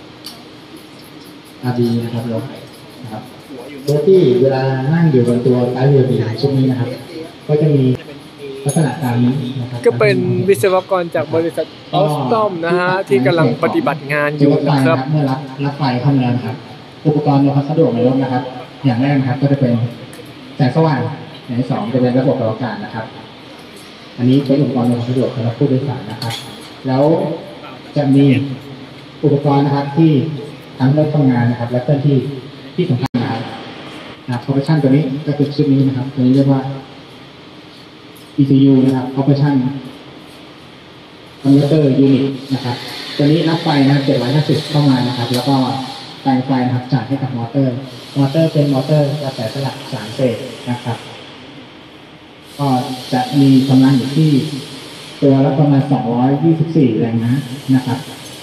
คาบีนะครับรถนะครับโบกี้เวลานั่งอยู่บนตัวท้ายเรือบีชุดนี้นะครับก็จะมีลักษณะตามนี้นะครับก็เป็นวิศวกรจากบริษัทออสตอมนะฮะที่กำลังปฏิบัติงานอยู่นะครับเมื่อรับไฟเข้ามาแล้วครับอุปกรณ์ในความสะดวกในรถนะครับอย่างแรกนะครับก็จะเป็นแสงสว่างอย่างที่2จะเป็นระบบอากาศนะครับอันนี้เป็นอุปกรณ์ในความสะดวกสำหรับผู้โดยสารนะครับแล้วจะมีอุปกรณ์นะครับที่ทั้งรถทำงานนะครับและเคลื่อนที่สำคัญนะครับโอเปอเรชั่นตัวนี้ก็คือชุดนี้นะครับตัวนี้เรียกว่า ECU นะครับ Operation Converter Unit นะครับตัวนี้รับไฟนะ750เข้ามานะครับแล้วก็แปลงไฟนะครับจ่ายให้กับมอเตอร์เป็นมอเตอร์กระแสสลับ3 เฟสนะครับก็จะมีกำลังอยู่ที่ตัวละประมาณ224 แรงม้านะครับ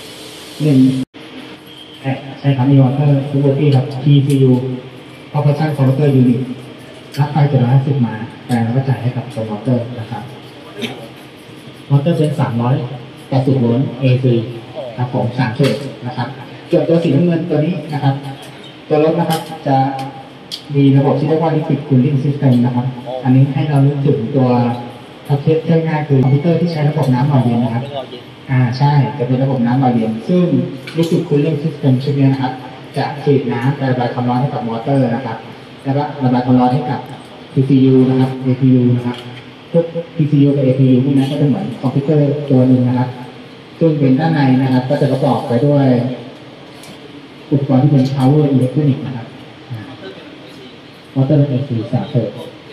ใช้คำนี้มอเตอร์ซูเปอร์ที่ครับ TCU Operation Converter Unit รับไฟ750มาแต่เราก็จ่ายให้กับตัวมอเตอร์นะครับมอเตอร์เป็น380 โวลต์ AC ครับผม3 เฟสนะครับเกี่ยวกับตัวสีน้ำเงินตัวนี้นะครับตัวรถนะครับจะมีระบบที่เรียกว่า Liquid Cooling System นะครับอันนี้ให้เรานึกถึงตัวประเภทเครื่องง่ายคือคอมพิวเตอร์ที่ใช้ระบบน้ำหล่อเย็นนะครับใช่จะเป็นระบบน้ำหล่อเย็นซึ่ง Liquid Cooling System ชุดนี้นะครับจะฉีดน้ำไประบายความร้อนให้กับมอเตอร์นะครับแล้วก็ระบายความร้อนให้กับ CPU นะครับ APU นะครับพวก CPU กับ APU พวกนั้นก็จะเหมือนคอมพิวเตอร์ตัวหนึ่งนะครับซึ่งเป็นด้านในนะครับก็จะประกอบไปด้วยอุปกรณ์ที่เป็น power electronic นะครับมอเตอร์เป็น AC 3 เฟส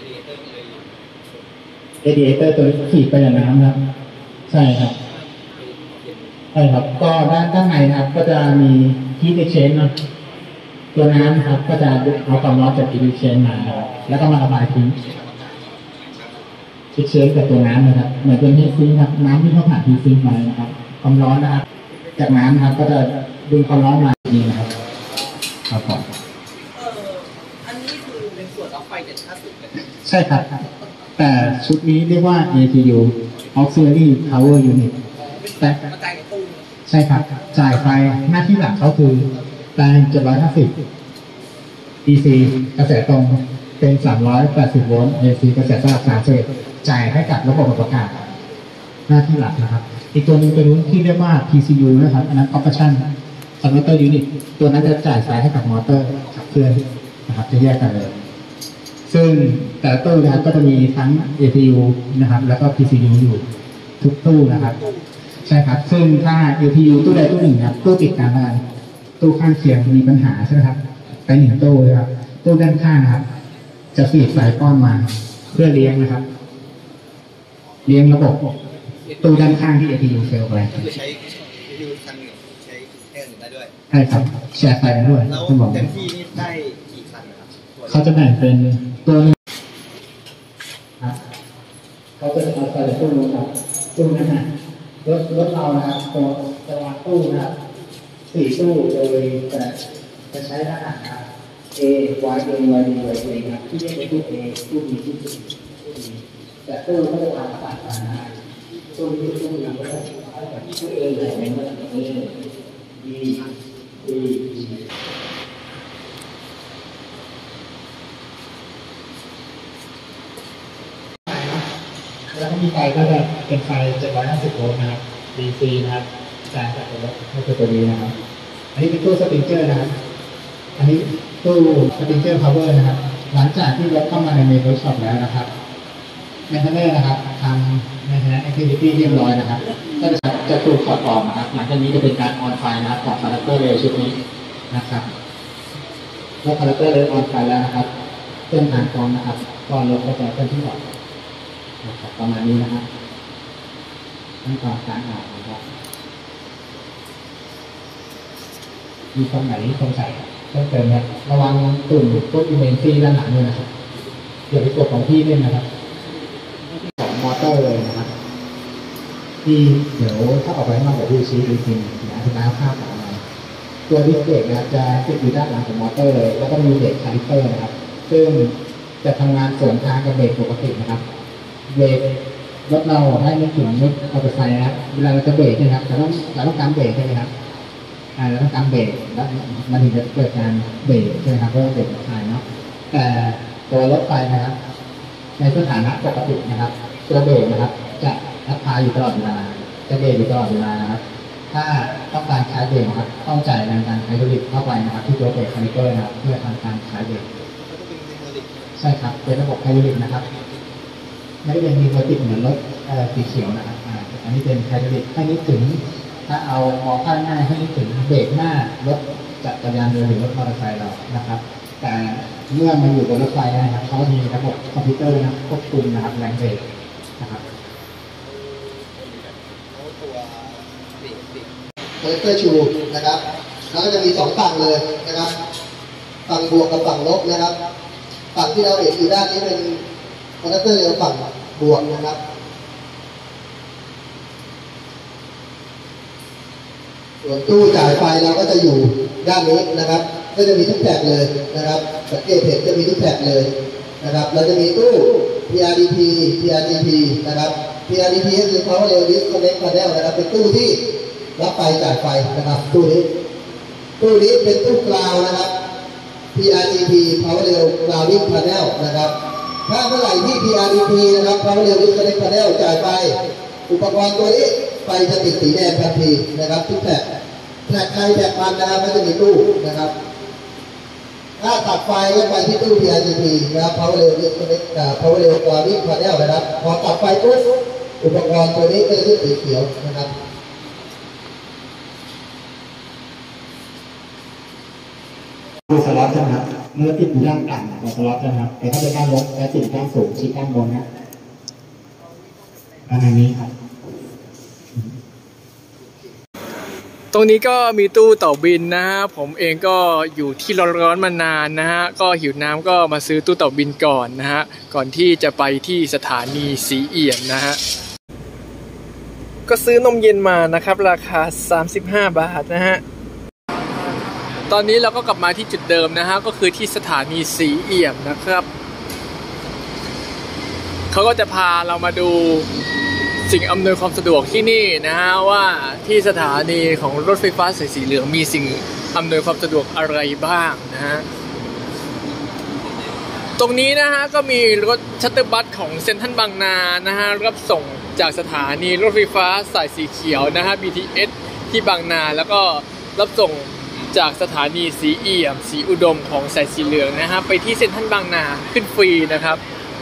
radiator ตัวขีดไปในน้ำครับใช่ครับก็ด้านในนะครับก็จะมี heat exchange นะตัวน้ำนะครับก็จะเอาความร้อนจาก heat exchange มาแล้วก็มาระบายทิ้งเชื้อกับตัวน้ำนะครับเหมือนเป็นฮีทซิงค์ครับน้ำที่เขาผ่านฮีทซิงค์มานะครับความร้อนนะครับจากน้ำนะครับก็จะดึงความร้อนมานี่นะครับครับผมอันนี้คือเป็นส่วนออกไฟ750เลยใช่ครับแต่ชุดนี้เรียกว่า APU Auxiliary Power Unit แต่ใช่ครับจ่ายไฟหน้าที่หลักเขาคือแปลง750 DC กระแสตรงเป็น380 โวลต์ AC กระแสสลับ3 เฟสจ่ายให้กับระบบอากาศหน้าที่หลักนะครับอีกตัวนึงเป็นที่เรียกว่า PCU นะครับอันนั้น Operation Converter Unit ตัวนั้นจะจ่ายสายให้กับมอเตอร์ขับเคลื่อนนะครับจะแยกกันเลยซึ่งแต่ละตู้นะครับก็จะมีทั้ง APU นะครับแล้วก็ PCU อยู่ทุกตู้นะครับใช่ครับซึ่งถ้า APU ตู้ใดตู้หนึ่งครับตู้ติดกันกันตู้ข้างเคียงมีปัญหาใช่ไหมครับไป1 ตู้เลยครับตู้ด้านข้างนะครับจะฟีดสายป้อนมาเพื่อเลี้ยงนะครับเลี้ยงระบบตู้ด้านข้างที่ APU เฟลไปใช้ APU คันหนึ่งใช้แค่หนึ่งได้ด้วยใช่ครับแชร์ไฟกันด้วยแล้วเต็มที่นี่ได้กี่คันนะครับเขาจะแบ่งเป็นตัวนึงเขาจะเอาไปตู้นะครับตู้นั้นนะรถเรานะครับตัวจะวางตู้นะครับ4 ตู้โดยจะใช้รหัสครับ A Y A Y D Y A ครับที่เรียกว่าตู้ A ตู้ B ตู้ C แต่ตู้ก็จะวางต่างกันนะตู้นี้ตู้นี้ก็จะตู้ A ใหญ่เป็นว่า A B C D แล้วก็มีไฟก็จะเป็นไฟ750 โวลต์นะครับ DC นะครับจ่ายจากตัวรถให้ตัวนี้นะครับอันนี้เป็นตู้สปริงเกอร์นะครับอันนี้ตู้สปริงเกอร์พาวเวอร์นะครับหลังจากที่รถเข้ามาในเมนเวิร์กช็อปแล้วนะครับแมนเทนเนอร์นะครับทำนะฮะแอคทิวิตี้เรียบร้อยนะครับก็จะถูกถอดออกนะครับหลังจากนี้จะเป็นการออนไฟนะครับของคาแรคเตอร์เรลชุดนี้นะครับเมื่อคาแรคเตอร์เรลออนไฟแล้วนะครับเส้นทางกองนะครับก็รถก็จะเคลื่อนที่ออกนะครับประมาณนี้นะครับขั้นตอนการอ่านนะครับมีตรงไหนสงสัยเพิ่มเติมไหมระวังตุ่มพวกอิเมนซี่ด้านหลังด้วยนะครับอย่าไปกดของพี่เล่นนะครับของมอเตอร์เลยนะครับที่เดี๋ยวถ้าออกไปข้างนอกเดี๋ยวดูชี้ดูจริงนะอธิบายคร่าวๆของมันตัวดิสเบรกนะครับจะติดอยู่ด้านหลังของมอเตอร์เลยแล้วก็มีเบรกคาลิเปอร์นะครับซึ่งจะทำงานสวนทางกับเบรกปกตินะครับเบรกรถเราให้นึกถึงรถมอเตอร์ไซค์นะครับเวลาเราจะเบรกนะครับเราต้องการเบรกใช่ไหมครับเราต้องการเบรกแล้วมันถึงจะเกิดการเบรกใช่ไหมครับเพราะเบรกมันคลายเนาะแต่ตัวรถไฟนะครับในสถานะปกตินะครับตัวเบรกนะครับจะรับพาอยู่ตลอดเวลาจะเบรกอยู่ตลอดเวลานะครับถ้าต้องการใช้เบรกนะครับต้องจ่ายแรงดันไฮดรอลิกเข้าไปนะครับที่ตัวเบรกคาลิเปอร์นะครับเพื่อทำการใช้เบรกใช่ครับเป็นระบบไฮดรอลิกนะครับไม่ได้เป็นมีโมติกเหมือนรถสีเขียวนะครับอันนี้เป็นไฮดรอลิกให้นึกถึงถ้าเอามองข้างหน้าให้นึกถึงเบรกหน้ารถจักรยานยนต์หรือรถมอเตอร์ไซค์เรานะครับแต่เมื่อมันอยู่บนรถไฟนะครับเขามีระบบคอมพิวเตอร์นะควบคุมนะครับแรงเบรกนะครับคอนเนคเตอร์ชูนะครับแล้วก็จะมี2ฝั่งเลยนะครับฝั่งบวกกับฝั่งลบนะครับฝั่งที่เราเห็นอยู่ด้านนี้เป็นคอนเนคเตอร์เร็วฝั่งบวกนะครับส่วนตู้จ่ายไฟเราก็จะอยู่ด้านนี้นะครับก็จะมีทุกแท็กเลยนะครับสังเกตเห็นจะมีทุกแท็กเลยนะครับเราจะมีตู้ PRDP PRGP นะครับ PRDP ก็คือ Power Rail Disconnect Panel นะครับเป็นตู้ที่รับไฟจ่ายไฟนะครับตู้นี้เป็นตู้กราวนะครับ PRGP Power Rail Grounding Panel นะครับถ้าเมื่อไหร่ที่ PRDP นะครับ Power Rail Disconnect Panel จ่ายไฟอุปกรณ์ตัวนี้ไฟจะติดสีแดงทันทีนะครับทุกแท็กใครแท็กมันนะครับก็จะมีตู้นะครับถ้าตัดไฟก็ไปที่ตู้ PRGP นะครับ Power Rail Disconnect Power Rail Grounding Panel นะครับพอตัดไฟปุ๊บอุปกรณ์ตัวนี้ก็จะขึ้นสีเขียวนะครับดูสล็อตนะครับเมื่อติดอยู่ด้านต่ำของสล็อตนะครับแต่ถ้าเป็นด้านลบและติดด้านสูงชี้ด้านบนนะประมาณนี้ครับตรงนี้ก็มีตู้เต่าบินนะฮะผมเองก็อยู่ที่ร้อนๆมานานนะฮะก็หิวน้ำก็มาซื้อตู้เต่าบินก่อนนะฮะก่อนที่จะไปที่สถานีสีเอี่ยมนะฮะก็ซื้อนมเย็นมานะครับราคา35 บาทนะฮะตอนนี้เราก็กลับมาที่จุดเดิมนะฮะก็คือที่สถานีสีเอี่ยมนะครับเขาก็จะพาเรามาดูสิ่งอำนวยความสะดวกที่นี่นะฮะว่าที่สถานีของรถไฟฟ้าสายสีเหลืองมีสิ่งอำนวยความสะดวกอะไรบ้างนะฮะตรงนี้นะฮะก็มีรถชัตเตอร์บัสของเซ็นทรัลบางนานะฮะรับส่งจากสถานีรถไฟฟ้าสายสีเขียวนะฮะ BTS ที่บางนาแล้วก็รับส่งจากสถานีสีเอี่ยมสีอุดมของสายสีเหลืองนะฮะไปที่เซ็นทรัลบางนาขึ้นฟรีนะครับ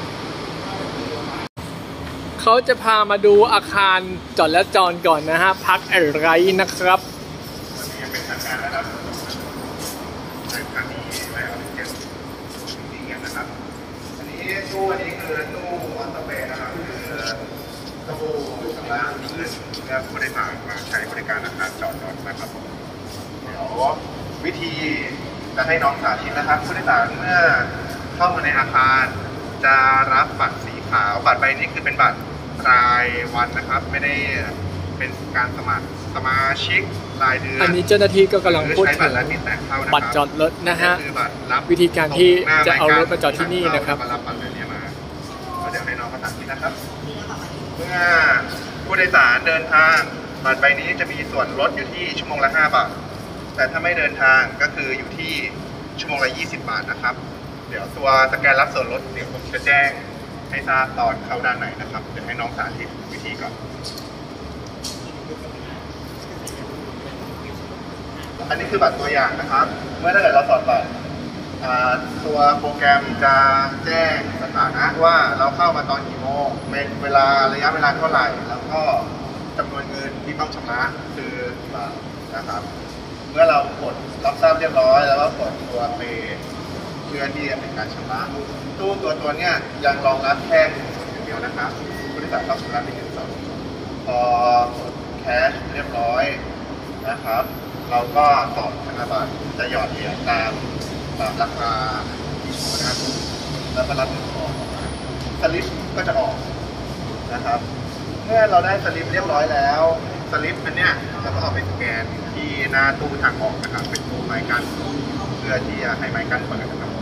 เขาจะพามาดูอาคารจอดและจอดก่อนนะฮะพักอะไรนะครับเป็นทางการแล้วครับสถานีไลออนเจ็ดสีเอี่ยมนะครับอันนี้ตู้คือตู้ออโต้เบย์นะครับคือตู้ชำระเงินเพื่อผู้โดยสารมาใช้บริการอาคารจอดรถนะครับเดี๋ยววิธีจะให้น้องสาธิตนะครับผู้โดยสารเมื่อเข้ามาในอาคารจะรับบัตรสีขาวบัตรใบนี้คือเป็นบัตรรายวันนะครับไม่ได้เป็นการสมัครสมาชิกรายเดือนอันนี้เจ้าหน้าที่ก็กำลังพูดถึงบัตรจอดรถนะฮะวิธีการที่จะเอารถมาจอดที่นี่นะครับรับบัตรนี้มาเดี๋ยวให้น้องมาตัดที่นะครับเมื่อผู้โดยสารเดินทางบัตรใบนี้จะมีส่วนลดอยู่ที่ชั่วโมงละ5 บาทแต่ถ้าไม่เดินทางก็คืออยู่ที่ชั่วโมงละ20 บาทนะครับเดี๋ยวตัวสแกนรับส่วนลดเดี๋ยวผมจะแจ้งให้ทราบตอนเข้าด้านไหนนะครับเดี๋ยวให้น้องสาธิตวิธีก่อนอันนี้คือบัตรตัวอย่างนะครับเมื่อถ้าเกิดเราสอดบัตรตัวโปรแกรมจะแจ้งสถานะว่าเราเข้ามาตอนกี่โมงเวลาระยะเวลาเท่าไหร่แล้วก็จำนวนเงินที่ต้องชำระคือกี่บาทนะครับเมื่อเรากดรับทราบเรียบร้อยแล้วก็กดตัวเปย์เพื่อที่จะเป็นการชำระตู้ตัวเนี้ยยังรองรับแค่เงินสดอย่างเดียวนะครับผู้โดยสารต้องชำระเป็นเงินสดพอกดแคชเรียบร้อยนะครับเราก็ต่อธนบัตรจะหยอดเหรียญตามราคาที่โชว์นะครับแล้วก็รับเงินออกสลิปก็จะออกนะครับเมื่อเราได้สลิปเรียบร้อยแล้วสลิปอันเนี้ยเราก็เอาไปสแกนที่หน้าตู้ทางออกนะครับเป็นตู้ไม้กั้นเพื่อที่จะให้ไม้กั้นเปิดนะครับ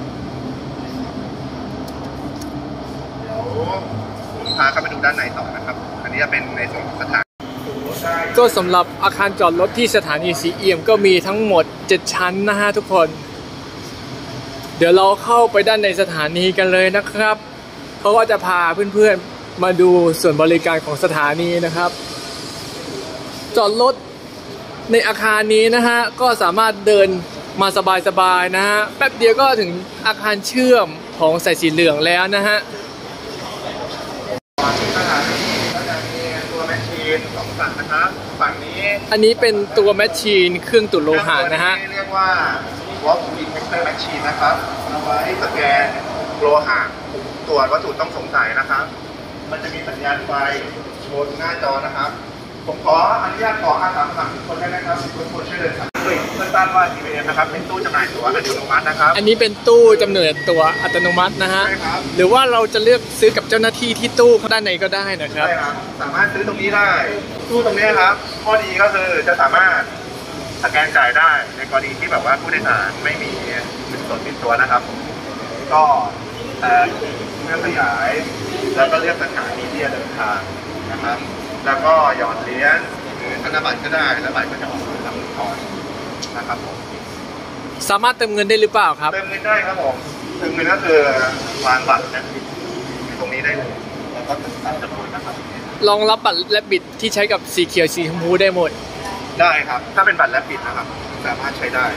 เดี๋ยวผมพาเข้าไปดูด้านในต่อนะครับอันนี้จะเป็นในส่วนของสถานก็สำหรับอาคารจอดรถที่สถานีสีเอี่ยมก็มีทั้งหมด7ชั้นนะฮะทุกคนเดี๋ยวเราเข้าไปด้านในสถานีกันเลยนะครับเขาก็จะพาเพื่อนๆมาดูส่วนบริการของสถานีนะครับจอดรถในอาคารนี้นะฮะก็สามารถเดินมาสบายๆนะฮะแป๊บเดียวก็ถึงอาคารเชื่อมของสายสีเหลืองแล้วนะฮะสถานีก็จะมีตัวแมชชีน2ฝั่งนะครับฝั่งนี้อันนี้เป็นตัวแมชชีนเครื่องตรวจโลหะนะฮะเรียกว่า Walk Detector Machine นะครับเอาไว้สแกนโลหะตรวจวัตถุต้องสงสัยนะครับมันจะมีสัญญาณไฟบนหน้าจอนะครับผมขออนุญาตขออาสาสมัครทุกคนได้นะครับทุกคนช่วยเดินครับเพื่อนบ้านว่า TVM นะครับเป็นตู้จำหน่ายตั๋วอัตโนมัตินะครับอันนี้เป็นตู้จำหน่ายตั๋วอัตโนมัตินะฮะหรือว่าเราจะเลือกซื้อกับเจ้าหน้าที่ที่ตู้ด้านในก็ได้นะครับใช่ครับสามารถซื้อตรงนี้ได้ตู้ตรงนี้ครับข้อดีก็คือจะสามารถสแกนจ่ายได้ในกรณีที่แบบว่าผู้โดยสารไม่มีเงินสดติดตัวนะครับก็เลือกขยายแล้วก็เลือกสถานีที่จะเดินทางนะครับแล้วก็หยอดเหรียญหรือธนบัตรก็ได้แล้วบัตรก็จะออกเป็นจำนวนถอนนะครับผมสามารถเติมเงินได้หรือเปล่าครับเติมเงินได้ครับผมเติมเงินก็คือวางบัตรนะตรงนี้ได้เลยแล้วก็ตัดจำนวนนะครับรองรับบัตรและบิตที่ใช้กับสีเขียวสีชมพูได้หมดได้ครับถ้าเป็นบัตรและบิตนะครับสามารถใช้ได้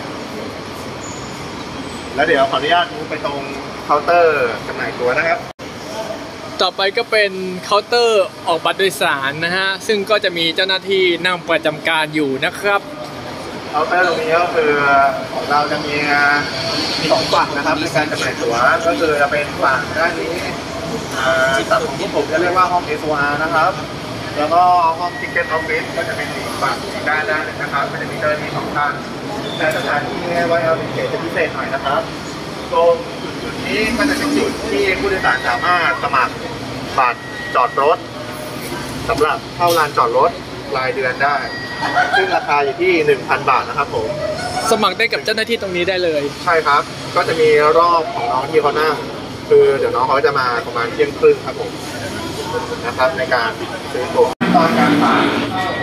แล้วเดี๋ยวขออนุญาตมูฟไปตรงเคาน์เตอร์จำหน่ายตั๋วนะครับต่อไปก็เป็นเคาน์เตอร์ออกบัตรโดยสารนะฮะซึ่งก็จะมีเจ้าหน้าที่นั่งประจำการอยู่นะครับเคาน์เตอร์ตรงนี้ก็คือของเราจะมี2ฝั่งนะครับในการจำหน่ายตั๋วก็คือจะเป็นฝั่งด้านนี้ฝั่งของที่ผมจะเรียกว่าห้อง SOR นะครับแล้วก็ห้อง Ticket Office ก็จะเป็นอีกฝั่งอีกด้านนึงนะครับมันจะมีเจ้าหน้าที่2ท่านแต่สถานที่ไว้เอาเป็นเขตจะพิเศษหน่อยนะครับตรงจุดนี้ก็จะเป็นจุดที่ผู้โดยสารสามารถสมัครบัตรจอดรถสำหรับเข้าลานจอดรถรายเดือนได้ซึ่งราคาอยู่ที่ 1,000 บาทนะครับผมสมัครได้กับเจ้าหน้าที่ตรงนี้ได้เลยใช่ครับก็จะมีรอบของน้องที่เขานั่งคือเดี๋ยวน้องเขาจะมาประมาณเที่ยงครึ่งครับผมนะครับในการซื้อตั๋วตอนการผ่าน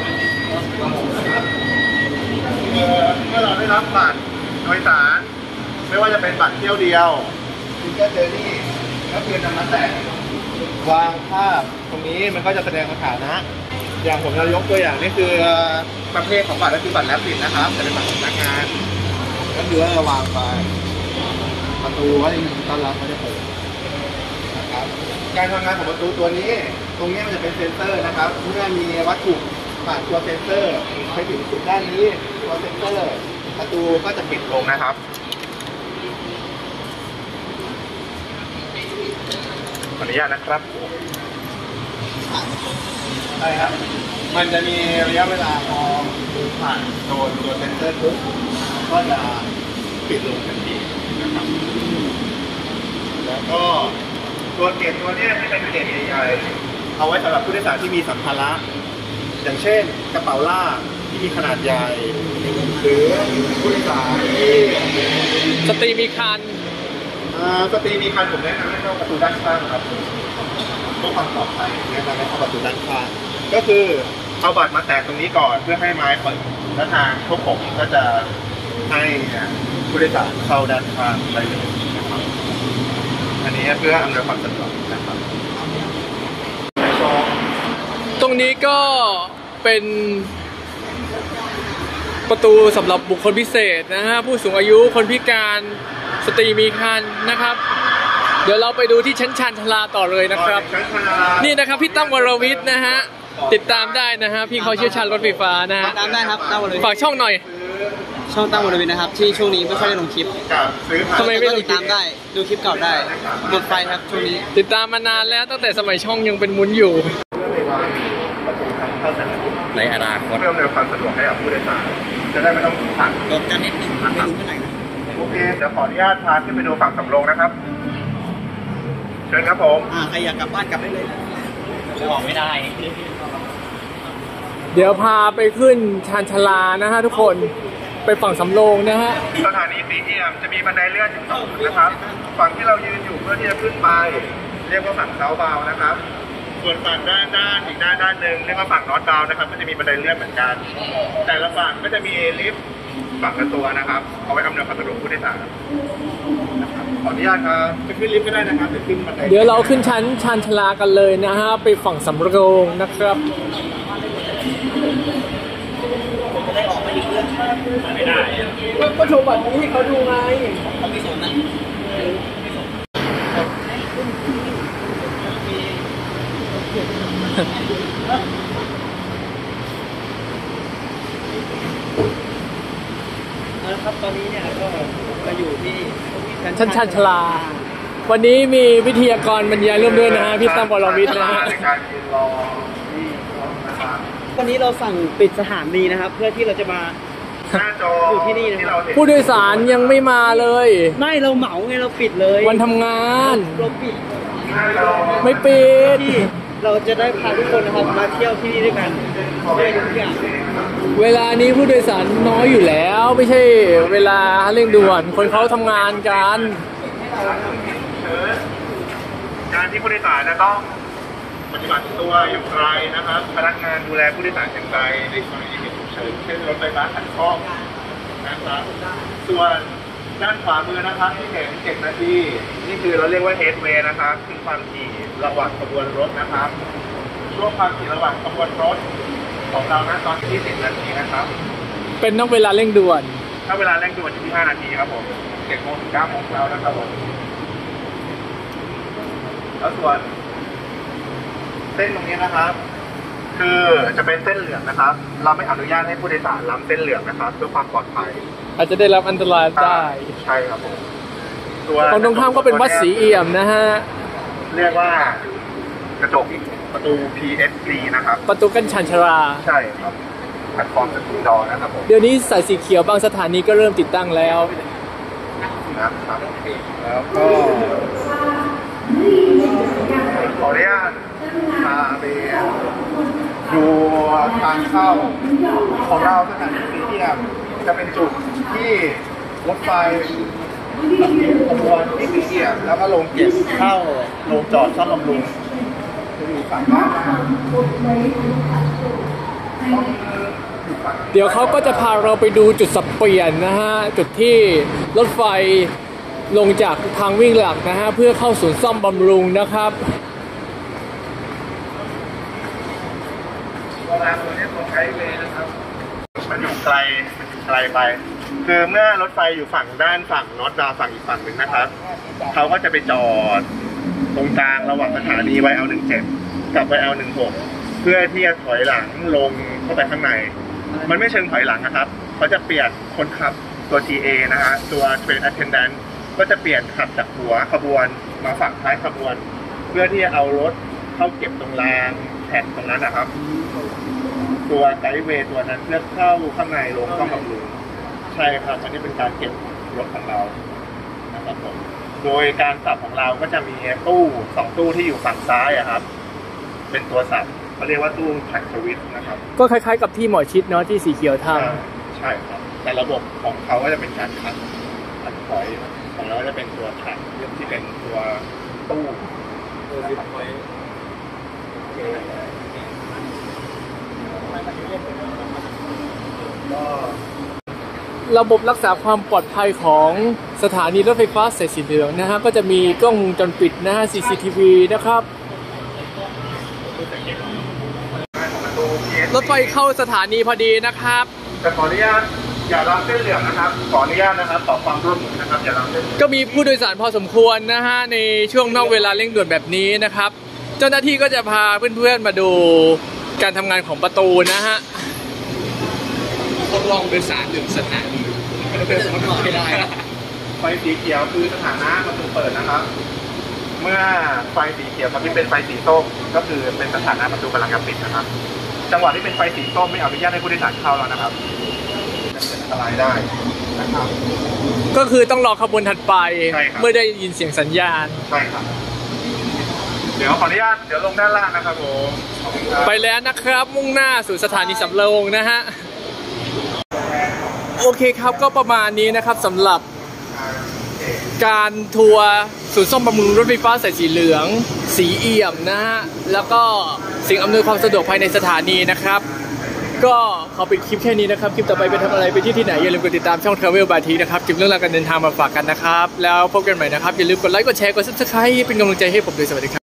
เมื่อเราได้รับบัตรโดยสารไม่ว่าจะเป็นบัตรเที่ยวเดียวซิงเกิลเจอร์นี่ก็คือนำมาแตะวางภาพตรงนี้มันก็จะแสดงสถานะอย่างผมจะยกตัวอย่างนี่คือประเภทของบัตรก็คือบัตรแลบปิดนะครับจะเป็นบัตรพนักงานก็คือว่าวางไปประตูก็จะมีต้อนรับเขาจะเปิดนะครับการทำงานของประตูตัวนี้ตรงนี้มันจะเป็นเซ็นเซอร์นะครับเมื่อมีวัตถุผ่านตัวเซ็นเซอร์ไปถึงจุดด้านนี้ตัวเซ็นเซอร์ประตูก็จะปิดลงนะครับขออนุญาตนะครับใช่ครับมันจะมีระยะเวลาพอผ่านโดนตัวเซ็นเซอร์ปุ๊บก็จะปิดลงทันทีนะครับแล้วก็ตัวเกจตัวนี้ที่เป็นเกจใหญ่ๆเอาไว้สำหรับผู้โดยสารที่มีสัมภาระอย่างเช่นกระเป๋าลากที่มีขนาดใหญ่หรือผู้โดยสารที่สตรีมีคันสตรีมีคันผมแนะนำให้เข้าประตูด้านข้างครับเพื่อความปลอดภัยแนะนำให้เข้าประตูด้านข้างก็คือเอาบัตรมาแตะตรงนี้ก่อนเพื่อให้ไม้เปิดแล้วทางพวกผมก็จะให้ผู้โดยสารเข้าด้านข้างได้เลยนะครับอันนี้เพื่ออำนวยความสะดวกนะครับตรงนี้ก็เป็นประตูสำหรับบุคคลพิเศษนะฮะผู้สูงอายุคนพิการสตรีมีครรภ์นะครับเดี๋ยวเราไปดูที่ชั้นชานชาลาต่อเลยนะครับนี่นะครับพี่ตั้มวรวิทย์นะฮะติดตามได้นะฮะพี่เขาเชี่ยวชาญรถไฟฟ้านะฮะติดตามได้ครับตั้มวรวิทย์ฝากช่องหน่อยช่องตั้มวรวิทย์นะครับที่ช่วงนี้ไม่ค่อยได้ลงคลิปทำไมไม่ติดตามได้ดูคลิปเก่าได้หมดไฟครับช่วงนี้ติดตามมานานแล้วตั้งแต่สมัยช่องยังเป็นมุ้นอยู่ในอนาคตเพื่ออำนวยความสะดวกให้กับผู้โดยสารจะได้ไม่ต้องผ่านรถกันนิดนึงไม่รู้เมื่อไหร่นะโอเคเดี๋ยวขออนุญาตพาขึ้นไปดูฝั่งสำโรงนะครับเชิญครับผมใครอยากกลับบ้านกลับได้เลยจะออกไม่ได้เดี๋ยวพาไปขึ้นชานชาลานะฮะทุกคนไปฝั่งสำโรงนะฮะสถานีสีเอี่ยมจะมีบันไดเลื่อนอยู่2นะครับฝั่งที่เรายืนอยู่เพื่อที่จะขึ้นไปเรียกว่าฝั่งเซาท์บาวน์นะครับส่วนฝั่งด้านอีกด้านหนึ่งเรียกว่าฝั่งนอร์ทบาวน์นะครับก็จะมีบันไดเลื่อนเหมือนกันแต่ละฝั่งก็จะมีลิฟต์ฝั่งละตัวนะครับเอาไว้อำนวยความสะดวกผู้โดยสารนะครับขออนุญาตครับจะขึ้นลิฟต์ก็ได้นะครับจะขึ้นบันไดเดี๋ยวเราขึ้นชั้นชานชาลากันเลยนะฮะไปฝั่งสำโรงนะครับไม่ได้ก็โชว์บัตรนี้ให้เขาดูไงเขาไม่สนนะครับตอนนี้เนี่ยก็มาอยู่ที่ชั้นชานชาลาวันนี้มีวิทยากรบรรยายร่วมด้วยนะฮะพี่ตั้มวรวิทย์นะฮะวันนี้เราสั่งปิดสถานีนะครับ เพื่อที่เราจะมาอยู่ที่นี่นะครับผู้โดยสารยังไม่มาเลยไม่เราเหมาไงเราปิดเลยวันทำงานเราปิดไม่ปิดที่เราจะได้พาทุกคนนะครับมาเที่ยวที่นี่ด้วยกันได้ทุกอย่างเวลานี้ผู้โดยสารน้อยอยู่แล้วไม่ใช่เวลาเร่งด่วนคนเขาทำงานกันการที่ผู้โดยสารจะต้องปฏิบัติตัวอย่างไรนะครับพนักงานดูแลผู้โดยสารอย่างไรในกรณีเหตุฉุกเฉินเช่นรถไฟฟ้าขัดข้องนะครับส่วนด้านขวามือนะครับที่เห็น7 นาทีนี่คือเราเรียกว่าเฮดเวย์นะครับคือความถี่ระหว่างขบวนรถนะครับช่วงความถี่ระหว่างขบวนรถของเรานะตอนที่10 นาทีนะครับเป็นนอกเวลาเร่งด่วนถ้าเวลาเร่งด่วนที่5 นาทีครับผม7 โมงถึง 9 โมงเช้านะครับผมแล้วส่วนเส้นตรงนี้นะครับคือจะเป็นเส้นเหลืองนะครับเราไม่อนุญาตให้ผู้โดยสารล้ำเส้นเหลืองนะครับเพื่อความปลอดภัยอาจจะได้รับอันตรายได้ใช่ครับผมฝั่งตรงข้ามก็เป็นวัดศรีเอี่ยมนะฮะเรียกว่ากระจกประตู PSD นะครับประตูกั้นชานชาลาใช่ครับแพลตฟอร์มสกูดอนะครับผมเดี๋ยวนี้สายสีเขียวบางสถานีก็เริ่มติดตั้งแล้วนะครับแล้วก็ขออนุญาตพาไปดูทางเข้าของเราสถานีสีเอี่ยมจะเป็นจุดที่รถไฟขบวนที่สีเอี่ยมแล้วก็ลงเก็บเข้าลงจอดซ่อมบำรุงจะอยู่ฝั่งด้านหน้าเดี๋ยวเขาก็จะพาเราไปดูจุดสับเปลี่ยนนะฮะจุดที่รถไฟลงจากทางวิ่งหลักนะฮะเพื่อเข้าศูนย์ซ่อมบำรุงนะครับเวลาตัวนี้ตรงไกด์เวย์นะครับมันอยู่ไกลไปคือเมื่อรถไฟอยู่ฝั่งนอร์ทดาวฝั่งอีกฝั่งหนึ่งนะครับเขาก็จะไปจอดตรงกลางระหว่างสถานีYL17กับYL16เพื่อที่จะถอยหลังลงเข้าไปข้างในมันไม่เชิงถอยหลังนะครับเขาจะเปลี่ยนคนขับตัว TA นะฮะตัว Train Attendant ก็จะเปลี่ยนขับจากหัวขบวนมาฝั่งท้ายขบวนเพื่อที่จะเอารถเข้าเก็บตรงรางแผ่นตรงนั้นนะครับตัวไกด์เวย์ตัวนั้นเพื่อเข้าข้างในลงเข้าบำรุงใช่ครับอันนี้เป็นการเก็บรถของเรานะครับผมโดยการสับของเราก็จะมีตู้2 ตู้ที่อยู่ฝั่งซ้ายอะครับเป็นตัวสับเขาเรียกว่าตู้แท็กสวิตช์นะครับก็คล้ายๆกับที่หมอชิดเนาะที่สีเขียวทำใช่ครับแต่ระบบของเขาก็จะเป็นการขัดถอยของเราจะเป็นตัวแท็กที่เป็นตัวตู้ระบบรักษาความปลอดภัยของสถานีรถไฟฟ้าสายสีเหลืองนะฮะก็จะมีกล้องวงจรปิดนะฮะ CCTV นะครับรถไฟเข้าสถานีพอดีนะครับแต่ขออนุญาตอย่าล้ำเส้นเหลืองนะครับขออนุญาตนะครับขอความร่วมมือนะครับอย่าล้ำเส้นเหลืองก็มีผู้โดยสารพอสมควรนะฮะในช่วงนอกเวลาเร่งด่วนแบบนี้นะครับเจ้าหน้าที่ก็จะพาเพื่อนๆมาดูการทำงานของประตูนะฮะทดลองโดยสารถึงสถานีไม่ได้ไฟสีเขียวคือสถานะประตูเปิดนะครับเมื่อไฟสีเขียวกับที่เป็นไฟสีส้มก็คือเป็นสถานะประตูกำลังจะปิดนะครับจังหวะที่เป็นไฟสีส้มไม่อนุญาตให้ผู้โดยสารเข้าแล้วนะครับอันตรายได้นะครับก็คือต้องรอขบวนถัดไปใช่ครับเมื่อได้ยินเสียงสัญญาณใช่ครับเดี๋ยวขออนุญาตเดี๋ยวลงด้านล่างนะครับผมไปแล้วนะครับมุ่งหน้าสู่สถานีสำโรงนะฮะโอเคครับก็ประมาณนี้นะครับสำหรับการทัวร์ศูนย์ซ่อมบำรุงรถไฟฟ้าสายสีเหลืองสีเอี่ยมนะฮะแล้วก็สิ่งอำนวยความสะดวกภายในสถานีนะครับก็ขอปิดคลิปแค่นี้นะครับคลิปต่อไปไปทำอะไรไปที่ไหนอย่าลืมกดติดตามช่อง Travel by T นะครับเก็บเรื่องราวการเดินทางมาฝากกันนะครับแล้วพบกันใหม่นะครับอย่าลืมกดไลค์กดแชร์กด Subscribe เป็นกำลังใจให้ผมด้วยสวัสดีครับ